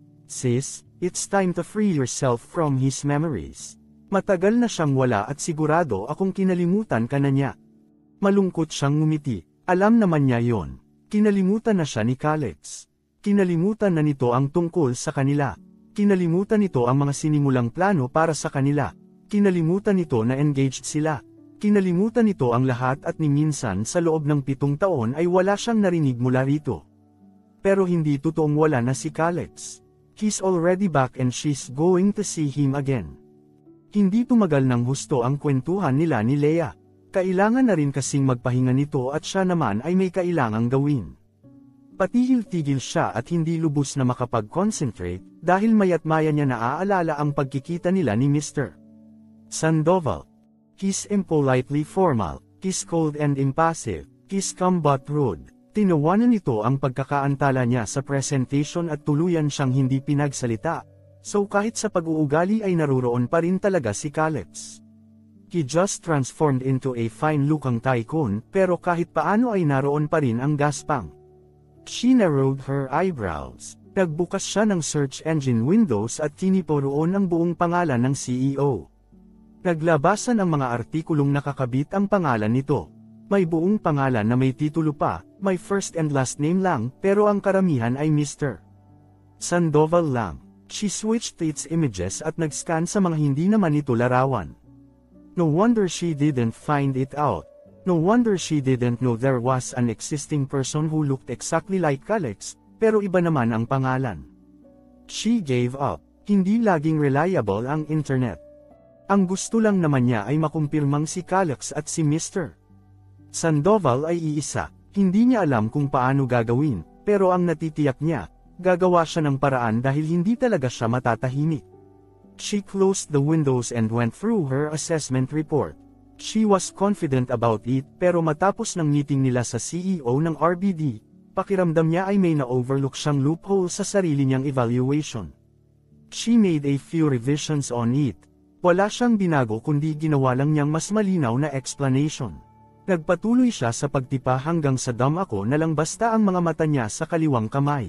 Sis, it's time to free yourself from his memories. Matagal na siyang wala at sigurado akong kinalimutan ka na niya. Malungkot siyang ngumiti. Alam naman niya yon. Kinalimutan na siya ni Calix. Kinalimutan na nito ang tungkol sa kanila. Kinalimutan nito ang mga sinimulang plano para sa kanila. Kinalimutan nito na engaged sila. Kinalimutan nito ang lahat at ni minsan sa loob ng pitong taon ay wala siyang narinig mula rito. Pero hindi totoong wala na si Calix. He's already back and she's going to see him again. Hindi tumagal ng husto ang kwentuhan nila ni Leia. Kailangan na rin kasing magpahinga nito at siya naman ay may kailangang gawin. Patihil-tigil siya at hindi lubos na makapag-concentrate dahil mayat maya niya naaalala ang pagkikita nila ni Mister Sandoval. He's impolitely formal, he's cold and impassive, he's calm but rude. Tinawanan nito ang pagkakaantala niya sa presentation at tuluyan siyang hindi pinagsalita. So kahit sa pag-uugali ay naruroon pa rin talaga si Calix. He just transformed into a fine-looking tycoon, pero kahit paano ay naroon pa rin ang gaspang. She narrowed her eyebrows. Nagbukas siya ng search engine windows at tinipo roon ang buong pangalan ng C E O. Naglabasan ang mga artikulong nakakabit ang pangalan nito. May buong pangalan na may titulo pa, may first and last name lang, pero ang karamihan ay Mister Sandoval lang. She switched to its images at nag-scan sa mga hindi naman ito larawan. No wonder she didn't find it out. No wonder she didn't know there was an existing person who looked exactly like Calix, pero iba naman ang pangalan. She gave up. Hindi laging reliable ang internet. Ang gusto lang naman niya ay makumpirmang si Calix at si Mister Sandoval ay iisa. Hindi niya alam kung paano gagawin, pero ang natitiyak niya, gagawa siya ng paraan dahil hindi talaga siya matatahimik. She closed the windows and went through her assessment report. She was confident about it, pero matapos ng meeting nila sa C E O ng R B D, pakiramdam niya ay may na-overlook siyang loophole sa sarili niyang evaluation. She made a few revisions on it. Wala siyang binago kundi ginawa lang niyang mas malinaw na explanation. Nagpatuloy siya sa pagtipa hanggang sa dam ako na lang basta ang mga mata niya sa kaliwang kamay.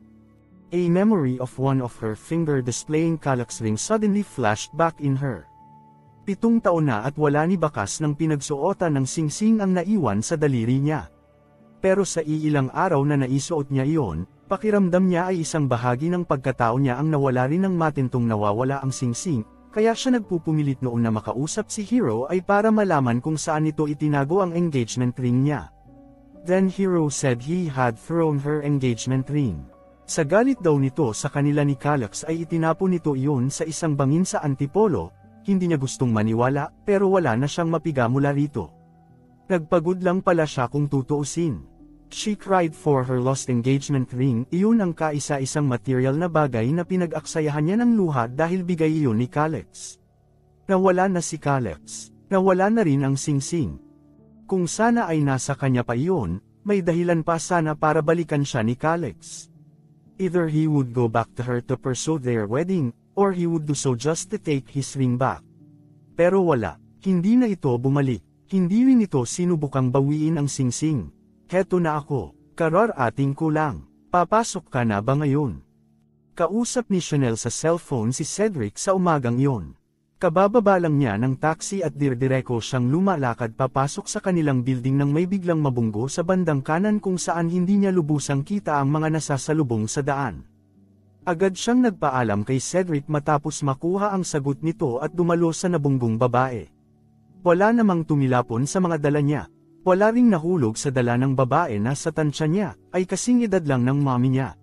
A memory of one of her finger displaying Calix ring suddenly flashed back in her. Pitong taon na at wala ni bakas ng pinagsuotan ng singsing ang naiwan sa daliri niya. Pero sa iilang araw na naisuot niya iyon, pakiramdam niya ay isang bahagi ng pagkatao niya ang nawala rin ng matintong nawawala ang singsing, kaya siya nagpupumilit noon na makausap si Hero ay para malaman kung saan ito itinago ang engagement ring niya. Then Hero said he had thrown her engagement ring. Sa galit daw nito sa kanila ni Calix ay itinapon nito iyon sa isang bangin sa Antipolo. Hindi niya gustong maniwala, pero wala na siyang mapiga mula rito. Nagpagod lang pala siya kung tutuusin. She cried for her lost engagement ring, iyon ang kaisa-isang material na bagay na pinag-aksayahan niya ng luha dahil bigay iyon ni Calix. Nawala na si Calix. Nawala na rin ang singsing. Kung sana ay nasa kanya pa iyon, may dahilan pa sana para balikan siya ni Calix. Either he would go back to her to pursue their wedding, or he would do so just to take his ring back. Pero wala, hindi na ito bumalik, hindi rin ito sinubukang bawiin ang singsing. Heto na ako, kararating ko lang, papasok ka na ba ngayon? Kausap ni Chanel sa cellphone si Cedric sa umagang yon. Kabababa lang niya ng taxi at dirdireko siyang lumalakad papasok sa kanilang building nang may biglang mabunggo sa bandang kanan kung saan hindi niya lubusang kita ang mga nasasalubong sa daan. Agad siyang nagpaalam kay Cedric matapos makuha ang sagot nito at dumalo sa nabungbong babae. Wala namang tumilapon sa mga dala niya. Wala ring nahulog sa dala ng babae na sa tansya niya, ay kasing edad lang ng mami niya.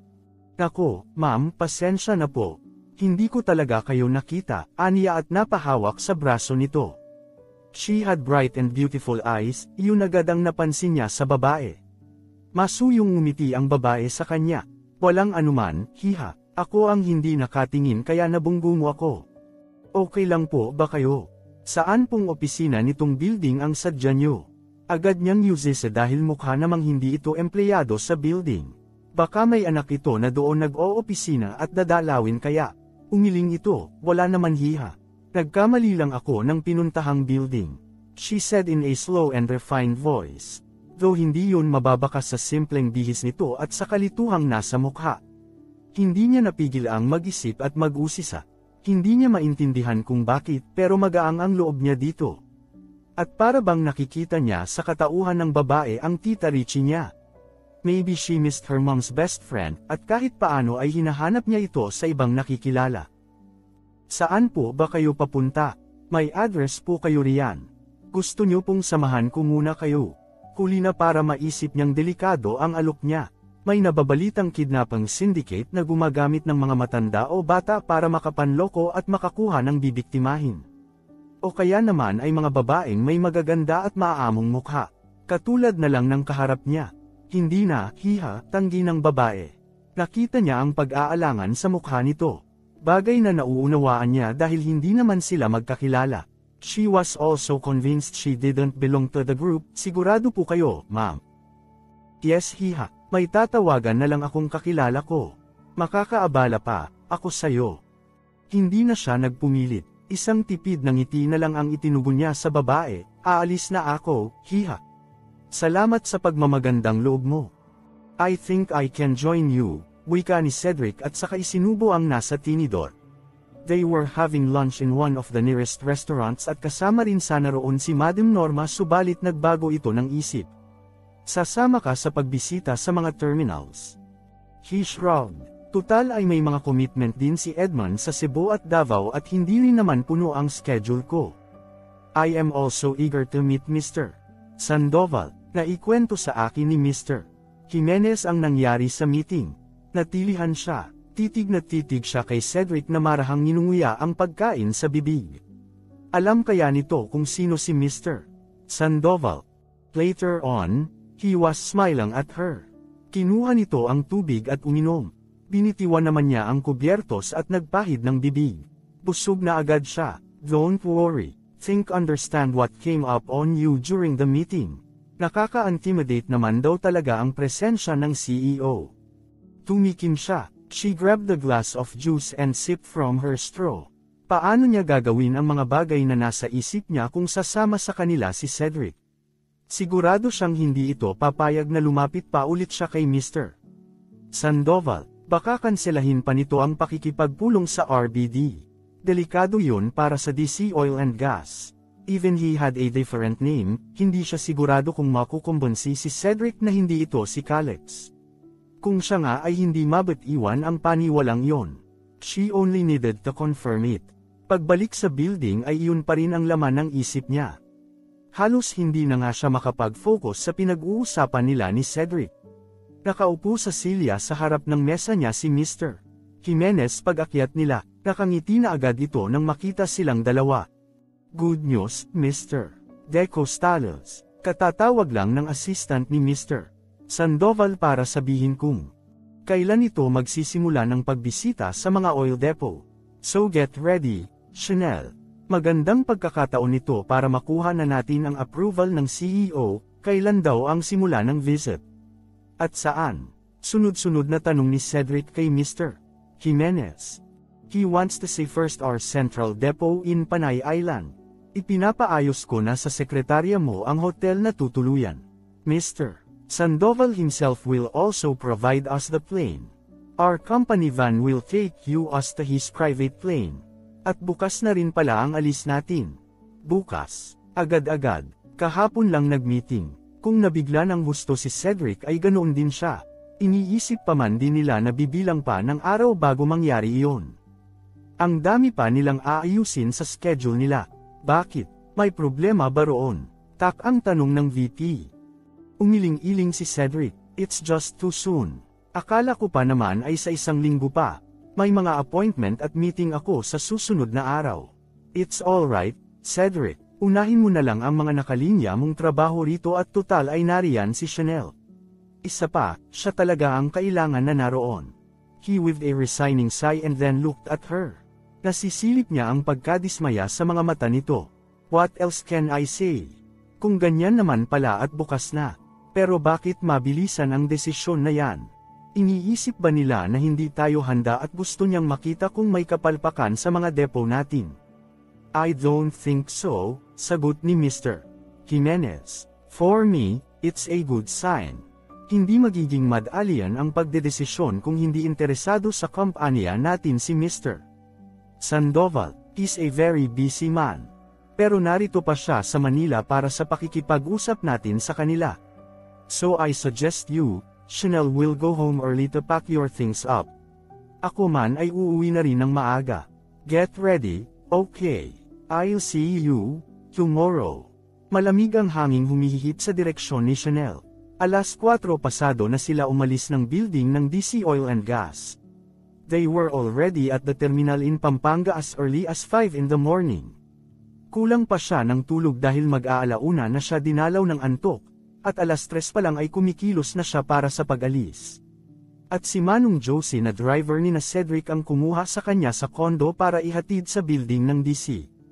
Nako, ma'am, pasensya na po. Hindi ko talaga kayo nakita, aniya at napahawak sa braso nito. She had bright and beautiful eyes, iyon agad ang napansin niya sa babae. Masuyong ngumiti ang babae sa kanya. Walang anuman, hiha, ako ang hindi nakatingin kaya nabunggo mo ako. Okay lang po ba kayo? Saan pong opisina nitong building ang sadya niyo? Agad niyang yusise dahil mukha namang hindi ito empleyado sa building. Baka may anak ito na doon nag-o-opisina at dadalawin kaya. Umiling ito, wala naman hiha. Nagkamali lang ako ng pinuntahang building. She said in a slow and refined voice. Though hindi yun mababakas sa simpleng bihis nito at sa kalituhang nasa mukha. Hindi niya napigil ang mag-isip at mag-usisa. Hindi niya maintindihan kung bakit pero magaang ang loob niya dito. At para bang nakikita niya sa katauhan ng babae ang tita Richie niya. Maybe she missed her mom's best friend at kahit paano ay hinahanap niya ito sa ibang nakikilala. Saan po ba kayo papunta? May address po kayo riyan. Gusto niyo pong samahan ko muna kayo. Huli na para maisip niyang delikado ang alok niya. May nababalitang kidnapping syndicate na gumagamit ng mga matanda o bata para makapanloko at makakuha ng bibiktimahin. O kaya naman ay mga babaeng may magaganda at maaamong mukha. Katulad na lang ng kaharap niya. Hindi na, hiha, tanggi ng babae. Nakita niya ang pag-aalangan sa mukha nito. Bagay na nauunawaan niya dahil hindi naman sila magkakilala. She was also convinced she didn't belong to the group. Sigurado po kayo, ma'am. Yes, hiha. May tatawagan na lang akong kakilala ko. Makakaabala pa, ako sayo. Hindi na siya nagpumilit. Isang tipid ng ngiti na lang ang itinugon niya sa babae. Aalis na ako, hiha. Salamat sa pagmamagandang loob mo. I think I can join you. Wika ni Cedric at saka isinubo ang nasa tinidor. They were having lunch in one of the nearest restaurants at kasama rin sana roon si Madam Norma subalit nagbago ito ng isip. Sasama ka sa pagbisita sa mga terminals. He shrugged. Tutal ay may mga commitment din si Edmond sa Cebu at Davao at hindi rin naman puno ang schedule ko. I am also eager to meet Mister Sandoval, na ikwento sa akin ni Mister Jimenez ang nangyari sa meeting. Natilihan siya, titig na titig siya kay Cedric na marahang ninunguya ang pagkain sa bibig. Alam kaya nito kung sino si Mister Sandoval. Later on, he was smiling at her. Kinuha nito ang tubig at uminom. Binitiwan naman niya ang kubyertos at nagpahid ng bibig. Busog na agad siya. Don't worry, think understand what came up on you during the meeting. Nakaka-intimidate naman daw talaga ang presensya ng C E O. Tumikim siya. She grabbed the glass of juice and sipped from her straw. Paano niya gagawin ang mga bagay na nasa isip niya kung sasama sa kanila si Cedric? Sigurado siyang hindi ito papayag na lumapit pa ulit siya kay Mister Sandoval. Baka kanselahin pa nito ang pakikipagpulong sa R B D. Delikado yun para sa D C Oil and Gas. Even he had a different name, hindi siya sigurado kung makukumbonsi si Cedric na hindi ito si Calix. Kung siya nga ay hindi mabitiwan ang paniwalang yon. She only needed to confirm it. Pagbalik sa building ay iyon pa rin ang laman ng isip niya. Halos hindi na nga siya makapag-focus sa pinag-uusapan nila ni Cedric. Nakaupo sa silya sa harap ng mesa niya si Mister Jimenez pag-akyat nila, nakangiti na agad ito nang makita silang dalawa. Good news, Mister De Costales. Katatawag lang ng assistant ni Mister Sandoval para sabihin kung kailan ito magsisimula ng pagbisita sa mga oil depot. So get ready, Chanel. Magandang pagkakataon ito para makuha na natin ang approval ng C E O, kailan daw ang simula ng visit? At saan? Sunod-sunod na tanong ni Cedric kay Mister Jimenez. He wants to see first our central depot in Panay Island. Ipinapaayos ko na sa sekretarya mo ang hotel na tutuluyan. Mister Sandoval himself will also provide us the plane. Our company van will take you us to his private plane. At bukas na rin pala ang alis natin. Bukas, agad-agad, kahapon lang nag-meeting. Kung nabigla ng gusto si Cedric ay ganoon din siya. Iniisip pa man din nila na bibilang pa ng araw bago mangyari iyon. Ang dami pa nilang aayusin sa schedule nila. Bakit? May problema ba roon? Tak ang tanong ng V P. Umiling-iling si Cedric. It's just too soon. Akala ko pa naman ay sa isang linggo pa. May mga appointment at meeting ako sa susunod na araw. It's alright, Cedric. Unahin mo na lang ang mga nakalinya mong trabaho rito at total ay nariyan si Chanel. Isa pa, siya talaga ang kailangan na naroon. He waved a resigning sigh and then looked at her. Nasisilip niya ang pagkadismaya sa mga mata nito. What else can I say? Kung ganyan naman pala at bukas na. Pero bakit mabilisan ang desisyon na yan? Iniisip ba nila na hindi tayo handa at gusto niyang makita kung may kapalpakan sa mga depo natin? I don't think so, sagot ni Mister Jimenez. For me, it's a good sign. Hindi magiging mad-alien ang pagdedesisyon kung hindi interesado sa kumpanya natin si Mister Sandoval. He's a very busy man. Pero narito pa siya sa Manila para sa pakikipag-usap natin sa kanila. So I suggest you, Chanel will go home early to pack your things up. Ako man ay uuwi na rin ng maaga. Get ready, okay? I'll see you tomorrow. Malamig ang hanging humihigit sa direksyon ni Chanel. Alas kwatro pasado na sila umalis ng building ng D C Oil and Gas. They were already at the terminal in Pampanga as early as five in the morning. Kulang pa siya ng tulog dahil mag-aalauna na siya dinalaw ng antok, at alas tres pa lang ay kumikilos na siya para sa pag-alis. At si Manong Josie na driver ni na Cedric ang kumuha sa kanya sa kondo para ihatid sa building ng D C.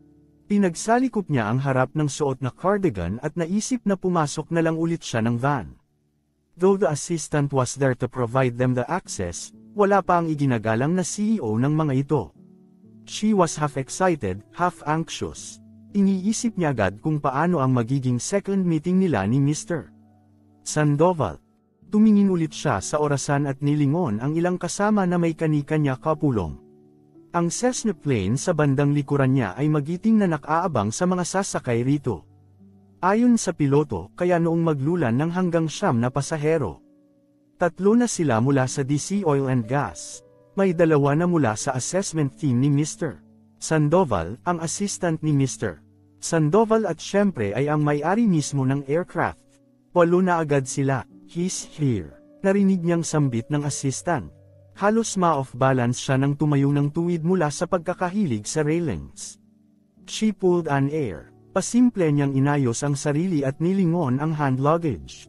Pinagsalikop niya ang harap ng suot na cardigan at naisip na pumasok na lang ulit siya ng van. Though the assistant was there to provide them the access, wala pa ang iginagalang na C E O ng mga ito. She was half excited, half anxious. Iniisip niya agad kung paano ang magiging second meeting nila ni Mister Sandoval. Tumingin ulit siya sa orasan at nilingon ang ilang kasama na may kani-kanya kapulong. Ang Cessna plane sa bandang likuran niya ay magiting na nakaabang sa mga sasakay rito. Ayon sa piloto, kaya noong maglulan ng hanggang siyam na pasahero. Tatlo na sila mula sa D C Oil and Gas. May dalawa na mula sa assessment team ni Mister Sandoval, ang assistant ni Mister Sandoval at syempre ay ang may-ari mismo ng aircraft. Walo na agad sila. He's here. Narinig niyang sambit ng assistant. Halos ma-off balance siya nang tumayo ng tuwid mula sa pagkakahilig sa railings. She pulled an air. Pasimple niyang inayos ang sarili at nilingon ang hand luggage.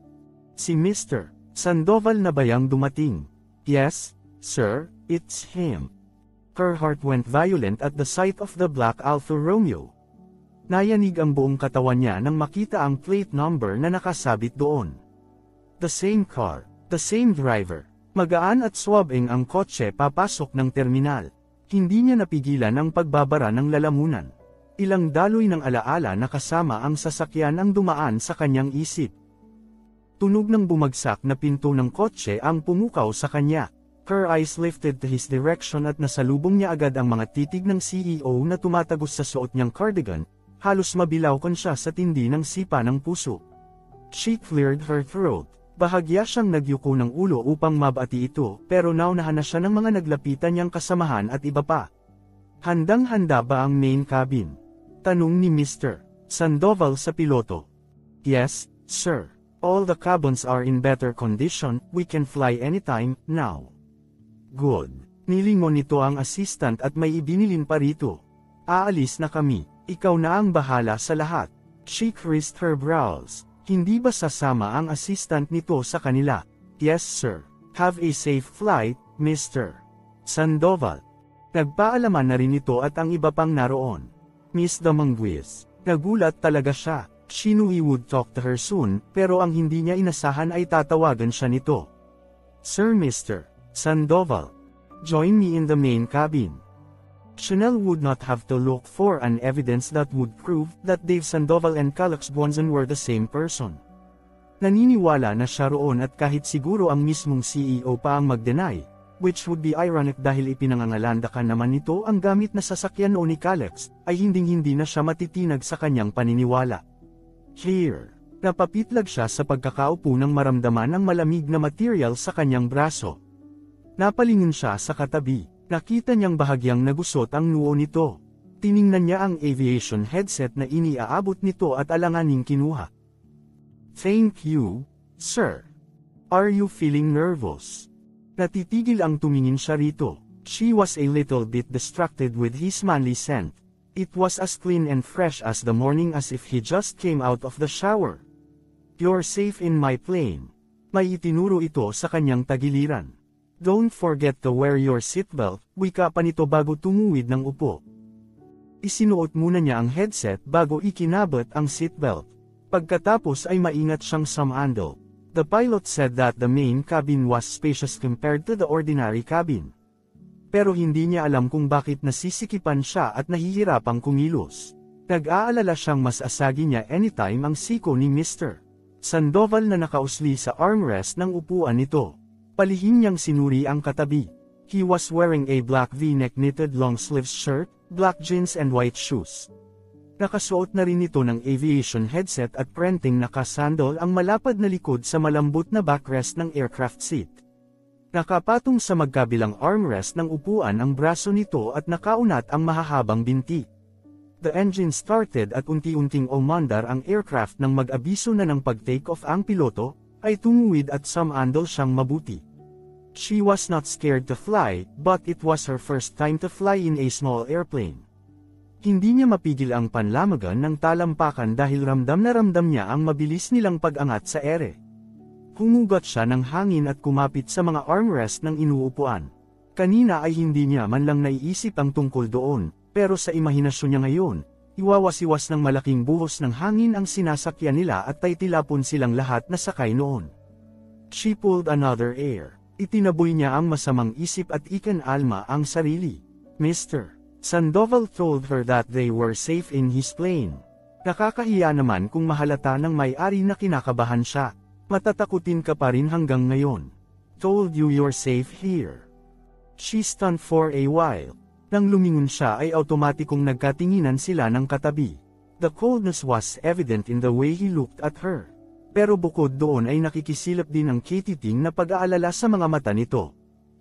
Si Mister Sandoval na bayang dumating. Yes, sir, it's him. Her heart went violent at the sight of the black Alfa Romeo. Nayanig ang buong katawan niya nang makita ang plate number na nakasabit doon. The same car, the same driver. Magaan at swabing ang kotse papasok ng terminal. Hindi niya napigilan ang pagbabara ng lalamunan. Ilang daloy ng alaala na kasama ang sasakyan ang dumaan sa kanyang isip. Tunog ng bumagsak na pinto ng kotse ang pumukaw sa kanya. Her eyes lifted to his direction at nasalubong niya agad ang mga titig ng C E O na tumatagos sa suot niyang cardigan. Halos mabilawkan siya sa tindi ng sipa ng puso. She cleared her throat. Bahagya siyang nagyuko ng ulo upang mabati ito, pero naunahan na siya ng mga naglapitan niyang kasamahan at iba pa. Handang-handa ba ang main cabin? Tanong ni Mister Sandoval sa piloto. Yes, sir. All the cabins are in better condition, we can fly anytime, now. Good. Nilingon nito ang assistant at may ibinilin pa rito. Aalis na kami, ikaw na ang bahala sa lahat. She creased her brows. Hindi ba sasama ang assistant nito sa kanila? Yes sir. Have a safe flight, Mister Sandoval. Nagpaalaman na rin ito at ang iba pang naroon. Miss Dominguez. Nagulat talaga siya. She knew he would talk to her soon, pero ang hindi niya inasahan ay tatawagan siya nito. Sir Mister Sandoval. Join me in the main cabin. Chanel would not have to look for an evidence that would prove that Dave Sandoval and Calix Buonzon were the same person. Naniniwala na siya roon at kahit siguro ang mismong C E O pa ang mag-deny, which would be ironic dahil ipinangangalandakan naman nito ang gamit na sasakyan noon ni Calix, ay hinding-hindi na siya matitinag sa kanyang paniniwala. Here, napapitlag siya sa pagkakaupo nang maramdaman ang malamig na material sa kanyang braso. Napalingin siya sa katabi. Nakita niyang bahagyang nagusot ang noo nito. Tiningnan niya ang aviation headset na iniaabot nito at alanganing kinuha. Thank you, sir. Are you feeling nervous? Natitigil ang tumingin siya rito. She was a little bit distracted with his manly scent. It was as clean and fresh as the morning, as if he just came out of the shower. "You're safe in my plane." May itinuro ito sa kanyang tagiliran. "Don't forget to wear your seatbelt," wika pa nito bago tumuwid ng upo. Isinuot muna niya ang headset bago ikinabot ang seatbelt. Pagkatapos ay maingat siyang sumandal. The pilot said that the main cabin was spacious compared to the ordinary cabin. Pero hindi niya alam kung bakit nasisikipan siya at nahihirapang kumilos. Nag-aalala siyang mas asagi niya anytime ang siko ni Mister Sandoval na nakausli sa armrest ng upuan nito. Palihim niyang sinuri ang katabi. He was wearing a black V-neck knitted long-sleeves shirt, black jeans and white shoes. Nakasuot na rin ito ng aviation headset at prenting nakasandal ang malapad na likod sa malambot na backrest ng aircraft seat. Nakapatong sa magkabilang armrest ng upuan ang braso nito at nakaunat ang mahahabang binti. The engine started at unti-unting umandar ang aircraft nang mag-abiso na ng pag-take off ang piloto, ay tumuwid at sumandal siyang mabuti. She was not scared to fly, but it was her first time to fly in a small airplane. Hindi niya mapigil ang panlamagan ng talampakan dahil ramdam na ramdam niya ang mabilis nilang pag-angat sa ere. Humugot siya ng hangin at kumapit sa mga armrest ng inuupuan. Kanina ay hindi niya man lang naiisip ang tungkol doon, pero sa imahinasyon niya ngayon, iwawasiwas ng malaking buhos ng hangin ang sinasakyan nila at taytilapon silang lahat na sakay noon. She pulled another air. Itinaboy niya ang masamang isip at ikinalma ang sarili. Mister Sandoval told her that they were safe in his plane. Nakakahiya naman kung mahalata ng may-ari na kinakabahan siya. Matatakutin ka pa rin hanggang ngayon. Told you you're safe here. She stunned for a while. Nang lumingon siya ay automatikong nagkatinginan sila ng katabi. The coldness was evident in the way he looked at her. Pero bukod doon ay nakikisilap din ang kititing na pag-aalala sa mga mata nito.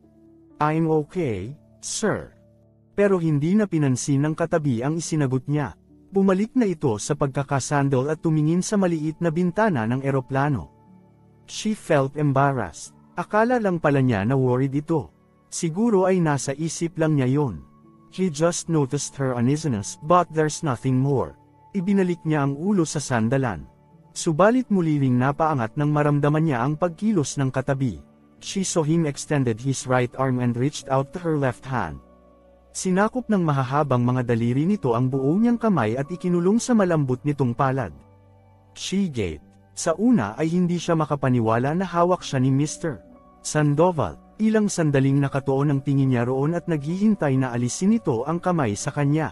"I'm okay, sir." Pero hindi na pinansin ng katabi ang isinagot niya. Bumalik na ito sa pagkakasandal at tumingin sa maliit na bintana ng eroplano. She felt embarrassed. Akala lang pala niya na worried ito. Siguro ay nasa isip lang niya yon. He just noticed her uneasiness, but there's nothing more. Ibinalik niya ang ulo sa sandalan. Subalit muli ring napaangat nang maramdaman niya ang pagkilos ng katabi. She saw him extended his right arm and reached out to her left hand. Sinakop ng mahahabang mga daliri nito ang buo niyang kamay at ikinulong sa malambot nitong palad. She gaped. Sa una ay hindi siya makapaniwala na hawak siya ni Mister Sandoval. Ilang sandaling nakatuon ang tingin niya roon at naghihintay na alisin nito ang kamay sa kanya.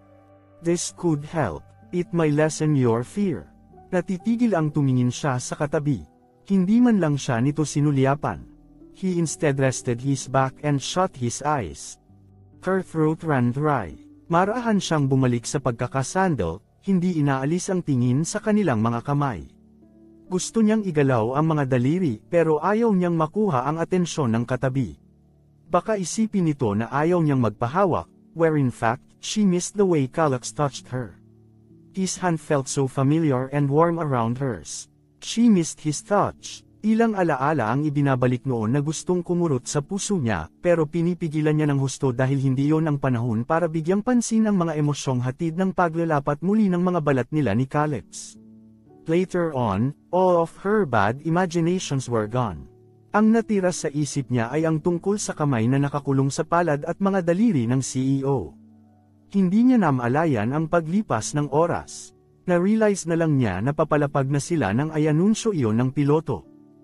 "This could help. It may lessen your fear." Natitigil ang tumingin siya sa katabi. Hindi man lang siya nito sinulyapan. He instead rested his back and shut his eyes. Her throat ran dry. Marahan siyang bumalik sa pagkakasandal, hindi inaalis ang tingin sa kanilang mga kamay. Gusto niyang igalaw ang mga daliri pero ayaw niyang makuha ang atensyon ng katabi. Baka isipin nito na ayaw niyang magpahawak, where in fact, she missed the way Calix touched her. His hand felt so familiar and warm around hers. She missed his touch. Ilang alaala ang ibinabalik noon na gustong kumurot sa puso niya, pero pinipigilan niya ng husto dahil hindi yon ang panahon para bigyang pansin ang mga emosyong hatid ng paglalapat muli ng mga balat nila ni Calix. Later on, all of her bad imaginations were gone. Ang natira sa isip niya ay ang tungkol sa kamay na nakakulong sa palad at mga daliri ng C E O. Hindi niya namalayan ang paglipas ng oras. Na-realize na lang niya na papalapag na sila nang ay anunsyo iyon ng piloto.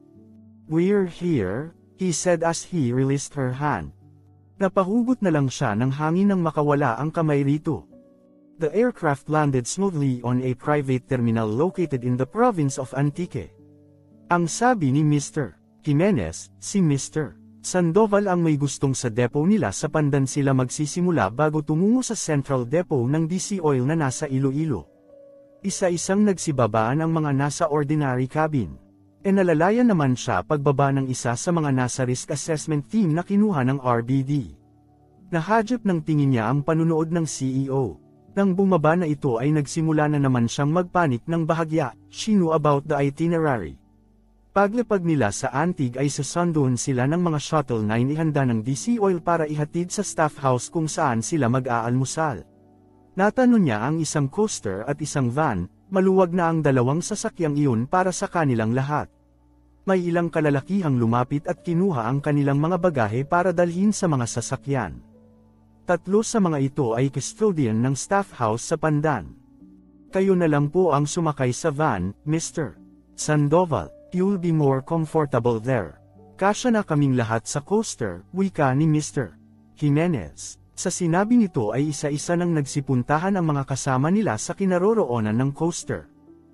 "We're here," he said as he released her hand. Napahugot na lang siya ng hangin nang makawala ang kamay rito. The aircraft landed smoothly on a private terminal located in the province of Antique. Ang sabi ni Mister Jimenez, si Mister Sandoval ang may gustong sa depot nila sa Pandan sila magsisimula bago tumungo sa central depot ng D C Oil na nasa Iloilo. Isa-isang nagsibabaan ang mga nasa ordinary cabin. E nalalayan naman siya pagbaba ng isa sa mga nasa risk assessment team na kinuha ng R B D. Nahadyap ng tingin niya ang panunood ng C E O. Nang bumaba na ito ay nagsimula na naman siyang magpanik ng bahagya. She knew about the itinerary. Paglapag nila sa Antique ay sasunduan sila ng mga shuttle na inihanda ng D C Oil para ihatid sa staff house kung saan sila mag-aalmusal. Natanong niya ang isang coaster at isang van, maluwag na ang dalawang sasakyang iyon para sa kanilang lahat. May ilang kalalakihang lumapit at kinuha ang kanilang mga bagahe para dalhin sa mga sasakyan. Tatlo sa mga ito ay custodian ng staff house sa Pandan. Kayo na lang po ang sumakay sa van, Mister Sandoval, you'll be more comfortable there. Kasya na kaming lahat sa coaster, wika ni Mister Jimenez. Sa sinabi nito ay isa-isa nang nagsipuntahan ang mga kasama nila sa kinaroroonan ng coaster.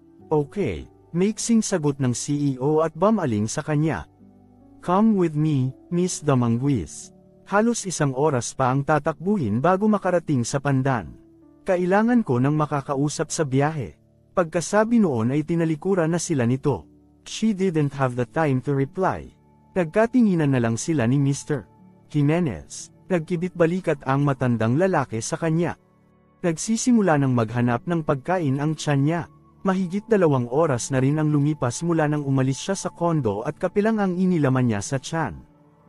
Okay, maiksing sagot ng C E O at bumaling sa kanya. Come with me, Miss Damanguis. Halos isang oras pa ang tatakbuhin bago makarating sa Pandan. Kailangan ko ng makakausap sa biyahe. Pagkasabi noon ay tinalikuran na sila nito. She didn't have the time to reply. Nagkatinginan na lang sila ni Mister Jimenez. Nagkibit balikat ang matandang lalaki sa kanya. Nagsisimula ng maghanap ng pagkain ang tiyan niya. Mahigit dalawang oras na rin ang lumipas mula nang umalis siya sa kondo at kapilang ang inilaman niya sa tiyan.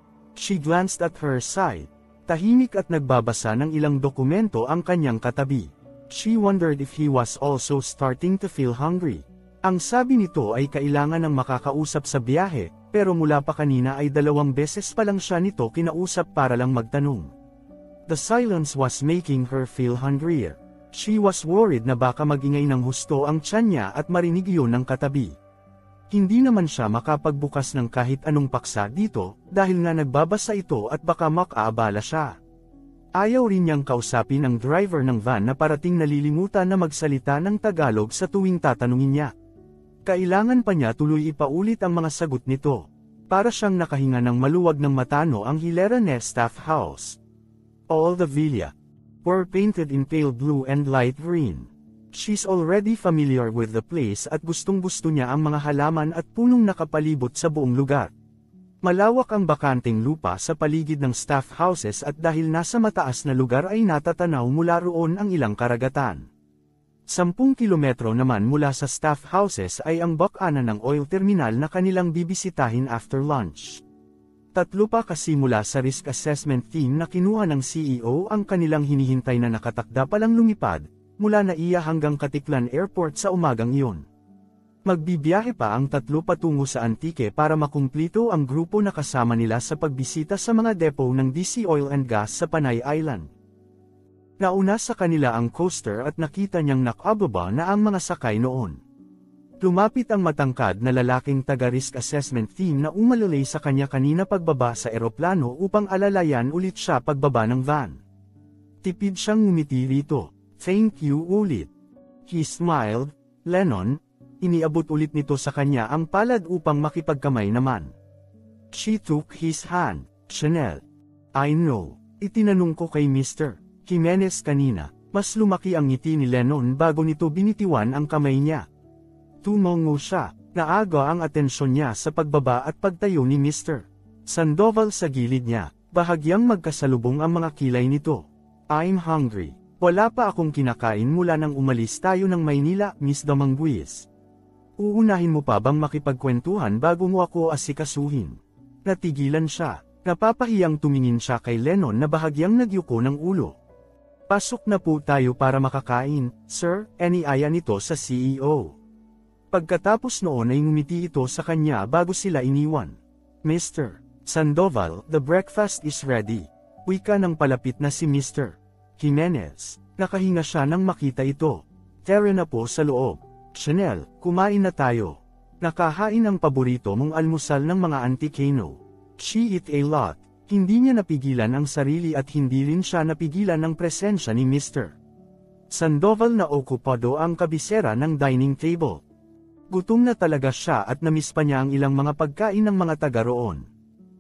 She glanced at her side. Tahimik at nagbabasa ng ilang dokumento ang kanyang katabi. She wondered if he was also starting to feel hungry. Ang sabi nito ay kailangan ng makakausap sa biyahe, pero mula pa kanina ay dalawang beses pa lang siya nito kinausap para lang magtanong. The silence was making her feel hungrier. She was worried na baka magingay ng husto ang tiyan niya at marinig yun ng katabi. Hindi naman siya makapagbukas ng kahit anong paksa dito, dahil nga nagbabasa ito at baka makaabala siya. Ayaw rin niyang kausapin ang driver ng van na parating nalilimutan na magsalita ng Tagalog sa tuwing tatanungin niya. Kailangan pa niya tuloy ipaulit ang mga sagot nito. Para siyang nakahinga ng maluwag ng matano ang hilera ng staff house. All the villa were painted in pale blue and light green. She's already familiar with the place at gustong-gusto niya ang mga halaman at punong nakapalibot sa buong lugar. Malawak ang bakanteng lupa sa paligid ng staff houses at dahil nasa mataas na lugar ay natatanaw mula roon ang ilang karagatan. Sampung kilometro naman mula sa staff houses ay ang bakanan ng oil terminal na kanilang bibisitahin after lunch. Tatlo pa kasi mula sa risk assessment team na kinuha ng C E O ang kanilang hinihintay na nakatakda palang lumipad, mula na iya hanggang Katiklan Airport sa umagang iyon. Magbibiyahe pa ang tatlo patungo sa Antique para makumplito ang grupo na kasama nila sa pagbisita sa mga depo ng D C Oil and Gas sa Panay Island. Nauna sa kanila ang coaster at nakita niyang nakababa na ang mga sakay noon. Lumapit ang matangkad na lalaking taga-risk assessment team na umalalay sa kanya kanina pagbaba sa eroplano upang alalayan ulit siya pagbaba ng van. Tipid siyang ngumiti rito. Thank you ulit. He smiled. Lennon, iniabot ulit nito sa kanya ang palad upang makipagkamay naman. She took his hand. Chanel. I know. Itinanong ko kay Mister Jimenez kanina, mas lumaki ang ngiti ni Lennon bago nito binitiwan ang kamay niya. Tumongo siya, naaga ang atensyon niya sa pagbaba at pagtayo ni Mister Sandoval sa gilid niya, bahagyang magkasalubong ang mga kilay nito. I'm hungry. Wala pa akong kinakain mula nang umalis tayo ng Maynila, Miss Damanguis. Uunahin mo pa bang makipagkwentuhan bago mo ako asikasuhin? Natigilan siya, napapahiyang tumingin siya kay Lennon na bahagyang nagyuko ng ulo. Pasok na po tayo para makakain, sir, iniaya nito sa C E O. Pagkatapos noon ay ngumiti ito sa kanya bago sila iniwan. Mister Sandoval, the breakfast is ready. Wika ng palapit na si Mister Jimenez. Nakahinga siya nang makita ito. Tara na po sa loob. Chanel, kumain na tayo. Nakahain ang paborito mong almusal ng mga Antikeno. She eat a lot. Hindi niya napigilan ang sarili at hindi rin siya napigilan ng presensya ni Mister Sandoval na okupado ang kabisera ng dining table. Gutom na talaga siya at namiss pa niya ang ilang mga pagkain ng mga taga roon.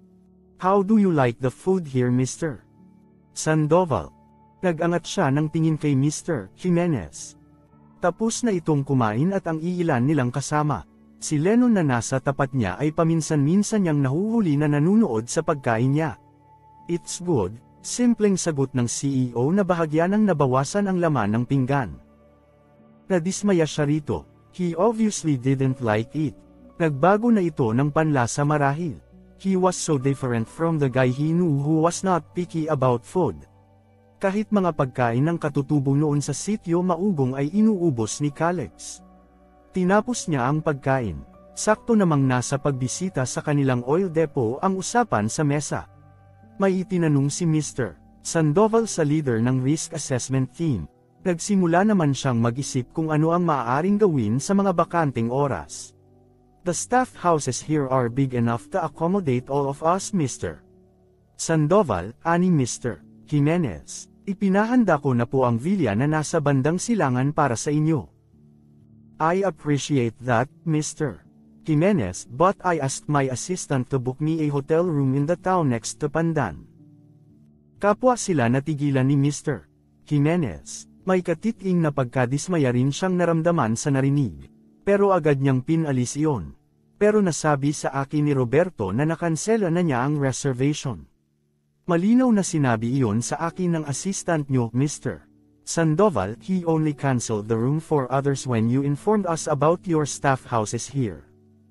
How do you like the food here, Mister Sandoval? Nag-angat siya ng tingin kay Mister Jimenez. Tapos na itong kumain at ang iilan nilang kasama. Si Lennon na nasa tapat niya ay paminsan-minsan niyang nahuhuli na nanunood sa pagkain niya. It's good, simpleng sagot ng C E O na bahagya nang nabawasan ang laman ng pinggan. Nadismaya siya rito. He obviously didn't like it. Nagbago na ito ng panlasa marahil. He was so different from the guy he knew who was not picky about food. Kahit mga pagkain ng katutubo noon sa sitio maugong ay inuubos ni Calix. Tinapos niya ang pagkain. Sakto namang nasa pagbisita sa kanilang oil depot ang usapan sa mesa. May itinanong si mister Sandoval sa leader ng risk assessment team. Nagsimula naman siyang mag-isip kung ano ang maaaring gawin sa mga bakanting oras. The staff houses here are big enough to accommodate all of us, mister Sandoval, ani mister Jimenez. Ipinahanda ko na po ang villa na nasa bandang silangan para sa inyo. I appreciate that, mister Jimenez, but I asked my assistant to book me a hotel room in the town next to Pandan. Kapwa sila natigilan ni mister Jimenez. May katiting na pagkadismaya rin siyang naramdaman sa narinig. Pero agad niyang pinalis iyon. Pero nasabi sa akin ni Roberto na nakansela na niya ang reservation. Malinaw na sinabi iyon sa akin ng assistant niyo, mister Sandoval. He only canceled the room for others when you informed us about your staff houses here.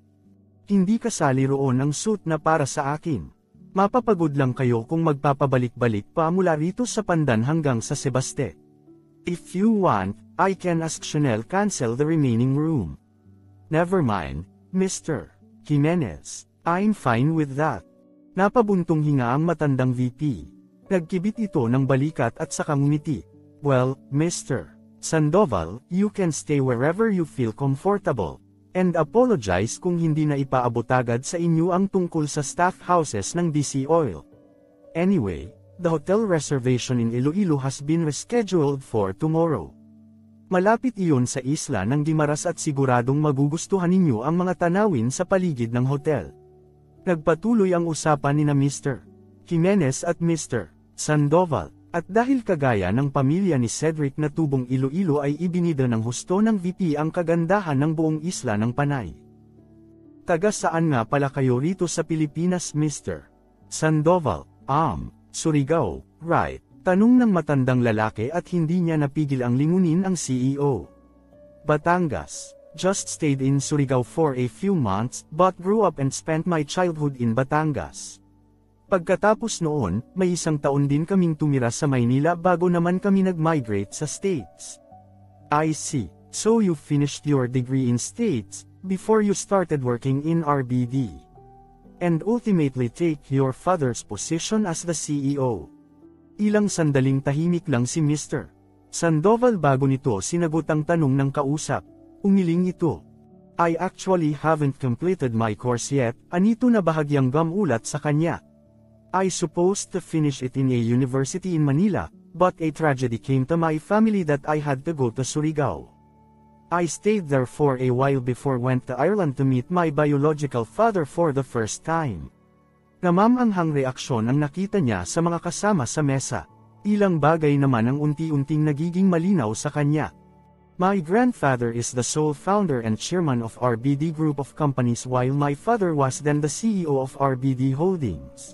Hindi kasali roon ang suit na para sa akin. Mapapagod lang kayo kung magpapabalik-balik pa mula rito sa Pandan hanggang sa Sebaste. If you want, I can ask Chanel cancel the remaining room. Never mind, mister Jimenez. I'm fine with that. Napabuntong hinga ang matandang V P. Nagkibit ito ng balikat at saka ngumiti. Well, mister Sandoval, you can stay wherever you feel comfortable. And apologize kung hindi na ipaabot agad sa inyo ang tungkol sa staff houses ng D C Oil. Anyway, the hotel reservation in Iloilo has been rescheduled for tomorrow. Malapit iyon sa isla ng Guimaras at siguradong magugustuhan ninyo ang mga tanawin sa paligid ng hotel. Nagpatuloy ang usapan ni na mister Jimenez at mister Sandoval, at dahil kagaya ng pamilya ni Cedric na tubong Iloilo ay ibinida ng husto ng V P ang kagandahan ng buong isla ng Panay. Taga saan nga pala kayo rito sa Pilipinas, mister Sandoval? Um, Surigao, right? Tanong ng matandang lalaki at hindi niya napigil ang lingunin ang C E O. Batangas. Just stayed in Surigao for a few months, but grew up and spent my childhood in Batangas. Pagkatapos noon, may isang taon din kaming tumira sa Maynila bago naman kami nag-migrate sa States. I see. So you finished your degree in States, before you started working in R B D. And ultimately take your father's position as the C E O. Ilang sandaling tahimik lang si mister Sandoval bago nito sinagot ang tanong ng kausap. Umiling ito. I actually haven't completed my course yet, anito na bahagyang gamulat sa kanya. I supposed to finish it in a university in Manila, but a tragedy came to my family that I had to go to Surigao. I stayed there for a while before went to Ireland to meet my biological father for the first time. Namamanghang reaksyon ang nakita niya sa mga kasama sa mesa. Ilang bagay naman ang unti-unting nagiging malinaw sa kanya. My grandfather is the sole founder and chairman of R B D Group of Companies while my father was then the C E O of R B D Holdings.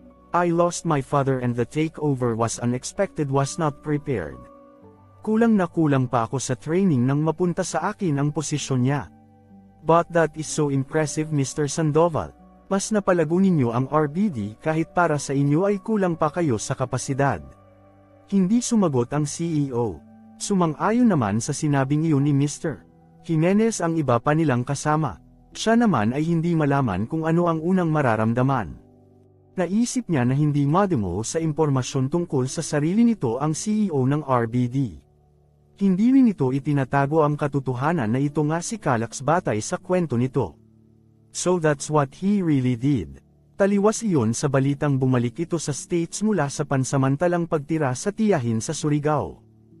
I lost my father and the takeover was unexpected, was not prepared. Kulang na kulang pa ako sa training nang mapunta sa akin ang posisyon niya. But that is so impressive, mister Sandoval. Mas napalago ninyo ang R B D kahit para sa inyo ay kulang pa kayo sa kapasidad. Hindi sumagot ang C E O. Sumang-ayon naman sa sinabing iyon ni mister Jimenez ang iba pa nilang kasama. Siya naman ay hindi malaman kung ano ang unang mararamdaman. Naisip niya na hindi mademo sa impormasyon tungkol sa sarili nito ang C E O ng R B D. Hindi rin ito itinatago ang katotohanan na ito nga si Calix batay sa kwento nito. So that's what he really did. Taliwas iyon sa balitang bumalik ito sa States mula sa pansamantalang pagtira sa tiyahin sa Surigao.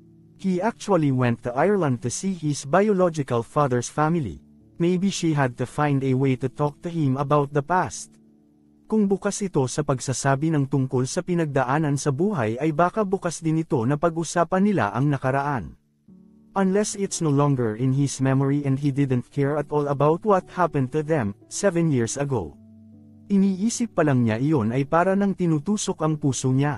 He actually went to Ireland to see his biological father's family. Maybe she had to find a way to talk to him about the past. Kung bukas ito sa pagsasabi ng tungkol sa pinagdaanan sa buhay ay baka bukas din ito na pag-usapan nila ang nakaraan. Unless it's no longer in his memory and he didn't care at all about what happened to them, seven years ago. Iniisip pa lang niya iyon ay para nang tinutusok ang puso niya.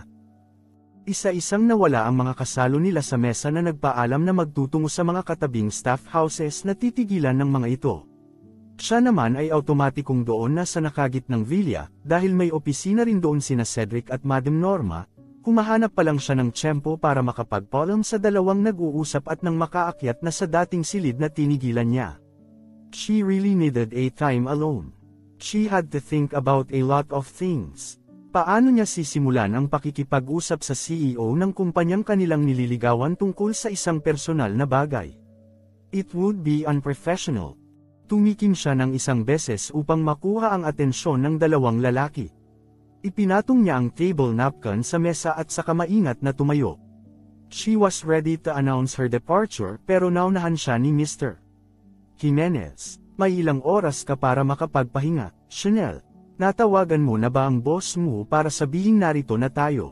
Isa-isang nawala ang mga kasalo nila sa mesa na nagpaalam na magtutungo sa mga katabing staff houses na titigilan ng mga ito. Siya naman ay automatikong doon na sa nakagit ng villa, dahil may opisina rin doon sina Cedric at Madam Norma, Humahanap pa lang siya ng tiyempo para makapagpaalam sa dalawang nag-uusap at nang makaakyat na sa dating silid na tinigilan niya. She really needed a time alone. She had to think about a lot of things. Paano niya sisimulan ang pakikipag-usap sa C E O ng kumpanyang kanilang nililigawan tungkol sa isang personal na bagay? It would be unprofessional. Tumikim siya ng isang beses upang makuha ang atensyon ng dalawang lalaki. Ipinatong niya ang table napkin sa mesa at saka maingat na tumayo. She was ready to announce her departure pero naunahan siya ni Mister Jimenez. May ilang oras ka para makapagpahinga, Chanel. Natawagan mo na ba ang boss mo para sabihing narito na tayo?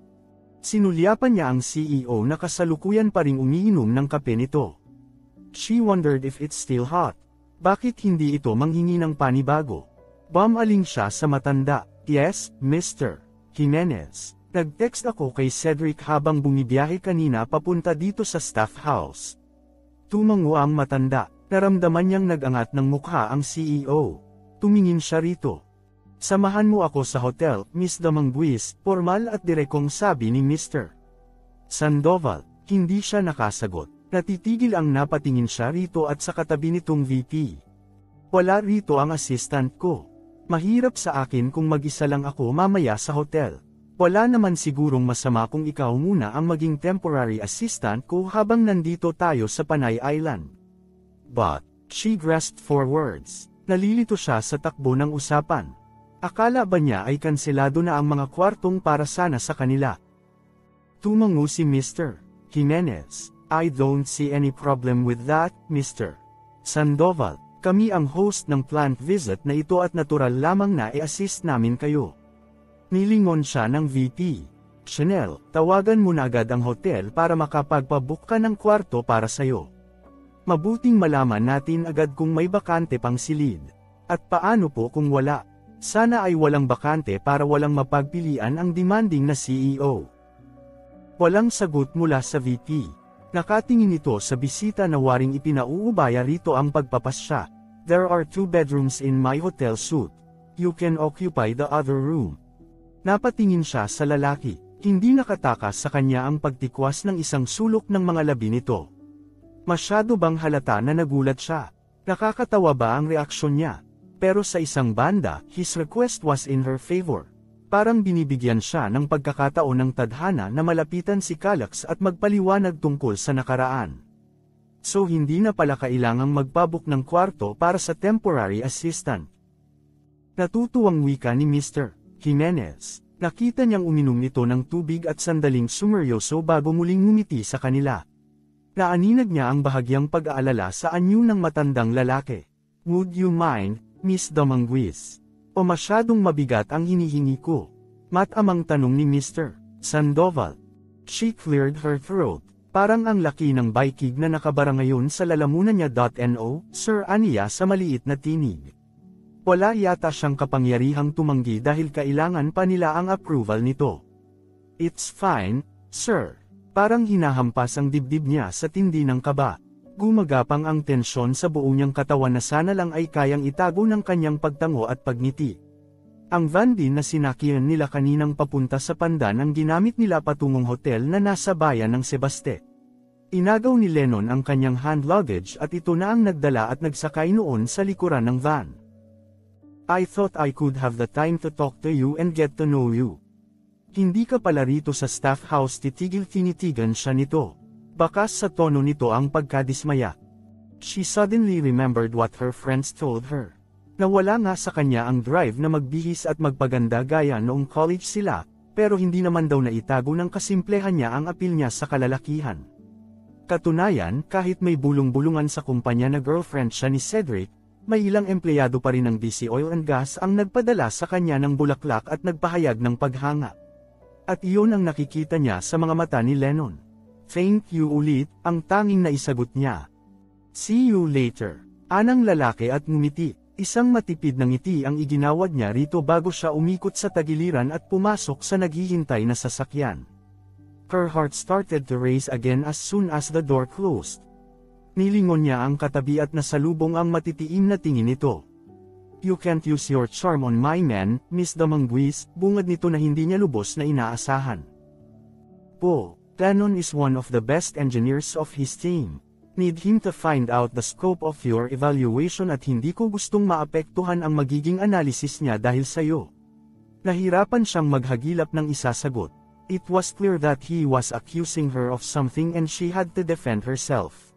Sinulyapan niya ang C E O na kasalukuyan pa ring umiinom ng kape nito. She wondered if it's still hot. Bakit hindi ito manghingi ng panibago? Bumaling siya sa matanda. Yes, Mister Jimenez. Nag-text ako kay Cedric habang bumibiyahe kanina papunta dito sa staff house. Tumango ang matanda. Naramdaman niyang nag-angat ng mukha ang C E O. Tumingin siya rito. Samahan mo ako sa hotel, Miss Damangbuis, formal at direkong sabi ni Mister Sandoval. Hindi siya nakasagot. Natitigil ang napatingin siya rito at sa katabi nitong V P. Wala rito ang assistant ko. Mahirap sa akin kung mag-isa lang ako mamaya sa hotel. Wala naman sigurong masama kung ikaw muna ang maging temporary assistant ko habang nandito tayo sa Panay Island. But, she grasped for words. Nalilito siya sa takbo ng usapan. Akala ba niya ay kanselado na ang mga kwartong para sana sa kanila? Tumango si Mister Jimenez. I don't see any problem with that, Mister Sandoval. Kami ang host ng plant visit na ito at natural lamang na i-assist namin kayo. Nilingon siya ng V P. Chanel, tawagan mo na agad ang hotel para makapagpabook ka ng kwarto para sayo. Mabuting malaman natin agad kung may bakante pang silid. At paano po kung wala? Sana ay walang bakante para walang mapagpilian ang demanding na C E O. Walang sagot mula sa V P. Nakatingin ito sa bisita na waring ipinauubaya rito ang pagpapasya. There are two bedrooms in my hotel suite. You can occupy the other room. Napatingin siya sa lalaki. Hindi nakatakas sa kanya ang pagtikwas ng isang sulok ng mga labi nito. Masyado bang halata na nagulat siya? Nakakatawa ba ang reaksyon niya? Pero sa isang banda, his request was in her favor. Parang binibigyan siya ng pagkakataon ng tadhana na malapitan si Calax at magpaliwanag tungkol sa nakaraan. So hindi na pala kailangang magpabook ng kwarto para sa temporary assistant. Natutuwang wika ni Mister Jimenez. Nakita niyang uminom nito ng tubig at sandaling sumeryoso bago muling ngumiti sa kanila. Naaninag niya ang bahagyang pag-aalala sa anyo ng matandang lalaki. Would you mind, Miss Damangbuis? O masyadong mabigat ang hinihingi ko? Matamang tanong ni Mister Sandoval. She cleared her throat. Parang ang laki ng baykig na nakabara ngayon sa lalamunan niya. No, Sir, aniya sa maliit na tinig. Wala yata siyang kapangyarihang tumanggi dahil kailangan pa nila ang approval nito. It's fine, sir. Parang hinahampas ang dibdib niya sa tindi ng kaba. Gumagapang ang tensyon sa buong niyang katawan na sana lang ay kayang itago ng kanyang pagtango at pagngiti. Ang van din na sinakyan nila kaninang papunta sa Pandan ang ginamit nila patungong hotel na nasa bayan ng Sebaste. Inagaw ni Lennon ang kanyang hand luggage at ito na ang nagdala at nagsakay noon sa likuran ng van. I thought I could have the time to talk to you and get to know you. Hindi ka pala rito sa staff house, titigil-tinitigan siya nito. Bakas sa tono nito ang pagkadismaya. She suddenly remembered what her friends told her. Nawala nga sa kanya ang drive na magbihis at magpaganda gaya noong college sila, pero hindi naman daw naitago ng kasimplehan niya ang apil niya sa kalalakihan. Katunayan, kahit may bulong-bulungan sa kumpanya na girlfriend siya ni Cedric, may ilang empleyado pa rin ng D C Oil and Gas ang nagpadala sa kanya ng bulaklak at nagpahayag ng paghanga. At iyon ang nakikita niya sa mga mata ni Lennon. Thank you ulit, ang tanging naisagot niya. See you later. Anang lalaki at ngumiti. Isang matipid na ngiti ang iginawad niya rito bago siya umikot sa tagiliran at pumasok sa naghihintay na sasakyan. Her heart started to race again as soon as the door closed. Nilingon niya ang katabi at nasalubong ang matitiim na tingin nito. You can't use your charm on my man, Miss Damangbuis, bungad nito na hindi niya lubos na inaasahan. po, Lennon is one of the best engineers of his team. Need him to find out the scope of your evaluation at hindi ko gustong maapektuhan ang magiging analysis niya dahil sayo. Nahirapan siyang maghagilap ng isasagot. It was clear that he was accusing her of something and she had to defend herself.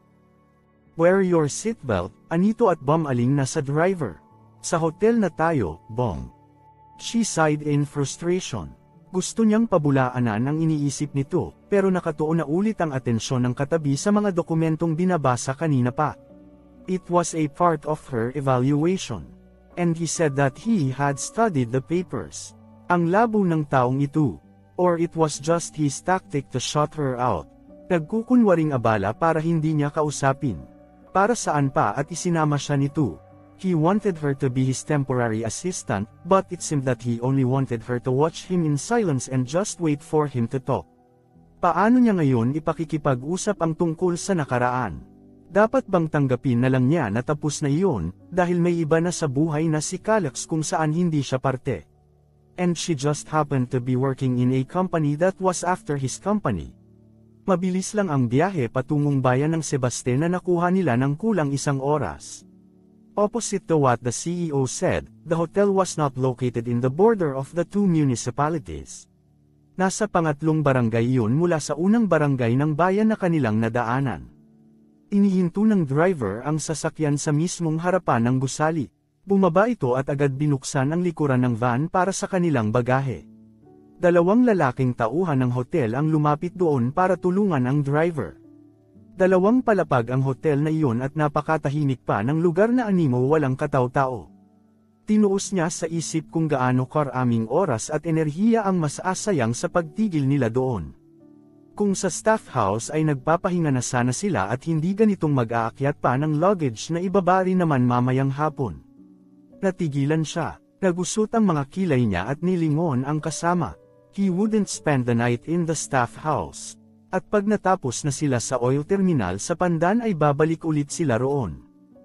Wear your seatbelt, Anito at Bom aling na sa driver. Sa hotel na tayo, Bom. She sighed in frustration. Gusto niyang pabulaanan ang iniisip nito, pero nakatuon na ulit ang atensyon ng katabi sa mga dokumentong binabasa kanina pa. It was a part of her evaluation. And he said that he had studied the papers. Ang labo ng taong ito. Or it was just his tactic to shut her out. Nagkukunwaring abala para hindi niya kausapin. Para saan pa at isinama siya nito? He wanted her to be his temporary assistant, but it seemed that he only wanted her to watch him in silence and just wait for him to talk. Paano niya ngayon ipakikipag-usap ang tungkol sa nakaraan? Dapat bang tanggapin na lang niya na tapos na iyon, dahil may iba na sa buhay na si Calex kung saan hindi siya parte? And she just happened to be working in a company that was after his company. Mabilis lang ang biyahe patungong bayan ng Sebaste na nakuha nila ng kulang isang oras. Opposite to what the C E O said, the hotel was not located in the border of the two municipalities. Nasa pangatlong barangay iyon mula sa unang barangay ng bayan na kanilang nadaanan. Inihinto ng driver ang sasakyan sa mismong harapan ng gusali. Bumaba ito at agad binuksan ang likuran ng van para sa kanilang bagahe. Dalawang lalaking tauhan ng hotel ang lumapit doon para tulungan ang driver. Dalawang palapag ang hotel na iyon at napakatahimik pa ng lugar na animo walang kataw-tao. Tinuos niya sa isip kung gaano karaming oras at enerhiya ang mas asayang sa pagtigil nila doon. Kung sa staff house ay nagpapahinga na sana sila at hindi ganitong mag-aakyat pa ng luggage na ibabari naman mamayang hapon. Natigilan siya, nagusot ang mga kilay niya at nilingon ang kasama. He wouldn't spend the night in the staff house. At pag natapos na sila sa oil terminal sa Pandan ay babalik ulit sila roon.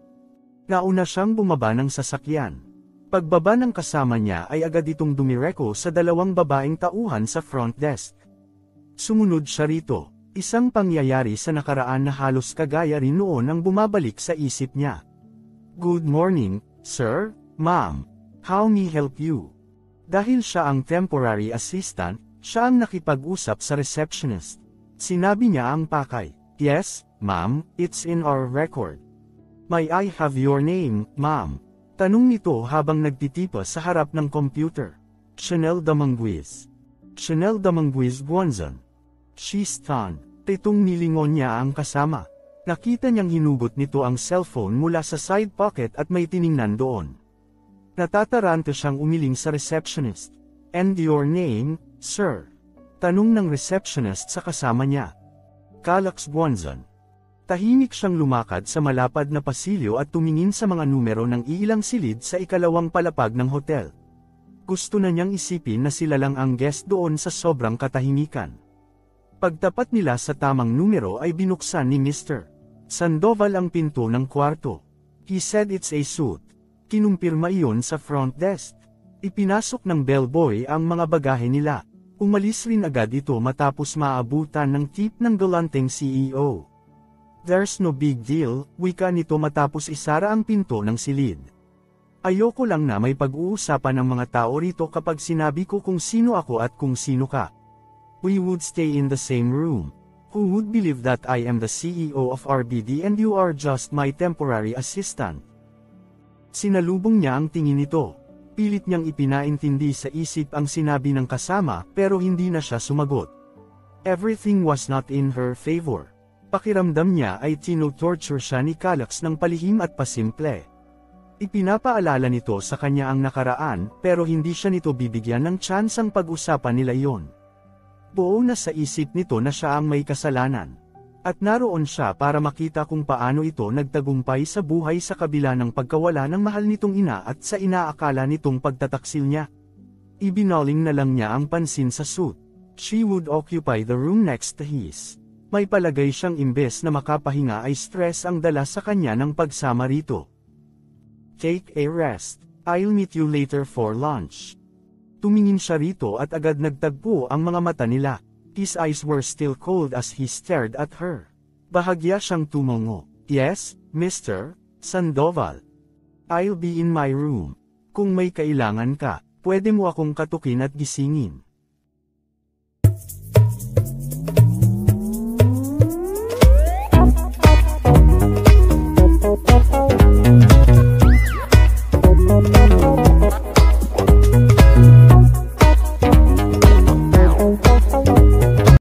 Nauna siyang bumaba ng sasakyan. Pagbaba ng kasama niya ay agad itong dumireko sa dalawang babaeng tauhan sa front desk. Sumunod siya rito, isang pangyayari sa nakaraan na halos kagaya rin noon ang bumabalik sa isip niya. Good morning, sir, ma'am. How may I help you? Dahil siya ang temporary assistant, siya ang nakipag-usap sa receptionist. Sinabi niya ang pakay. Yes, ma'am, it's in our record. May I have your name, ma'am? Tanong nito habang nagtitipa sa harap ng computer. Chanel Damanguiz. Chanel Damanguiz Guanzon. She's stunned. Titong nilingon niya ang kasama. Nakita niyang hinugot nito ang cellphone mula sa side pocket at may tiningnan doon. Natataranta siyang umiling sa receptionist. And your name, sir? Tanong ng receptionist sa kasama niya. Calex Guanzon. Tahimik siyang lumakad sa malapad na pasilyo at tumingin sa mga numero ng iilang silid sa ikalawang palapag ng hotel. Gusto na niyang isipin na sila lang ang guest doon sa sobrang katahimikan. Pagtapat nila sa tamang numero ay binuksan ni Mister Sandoval ang pinto ng kwarto. He said it's a suit. Kinumpirma iyon sa front desk. Ipinasok ng bellboy ang mga bagahe nila. Umalis rin agad ito matapos maabutan ng tip ng galanteng C E O. There's no big deal, wika nito matapos isara ang pinto ng silid. Ayoko lang na may pag-uusapan ng mga tao rito kapag sinabi ko kung sino ako at kung sino ka. We would stay in the same room. Who would believe that I am the C E O of R B D and you are just my temporary assistant? Sinalubong niya ang tingin nito. Pilit niyang ipinaintindi sa isip ang sinabi ng kasama pero hindi na siya sumagot. Everything was not in her favor. Pakiramdam niya ay tino-torture siya ni Calex ng palihim at pasimple. Ipinapaalala nito sa kanya ang nakaraan pero hindi siya nito bibigyan ng tsansang pag-usapan nila iyon. Buo na sa isip nito na siya ang may kasalanan. At naroon siya para makita kung paano ito nagtagumpay sa buhay sa kabila ng pagkawala ng mahal nitong ina at sa inaakala nitong pagtataksil niya. Ibinaling na lang niya ang pansin sa suit. She would occupy the room next to his. May palagay siyang imbes na makapahinga ay stress ang dala sa kanya ng pagsama rito. Take a rest. I'll meet you later for lunch. Tumingin siya rito at agad nagtagpo ang mga mata nila. His eyes were still cold as he stared at her. Bahagya siyang tumungo. Yes, Mister Sandoval. I'll be in my room. Kung may kailangan ka, pwede mo akong katukin at gisingin.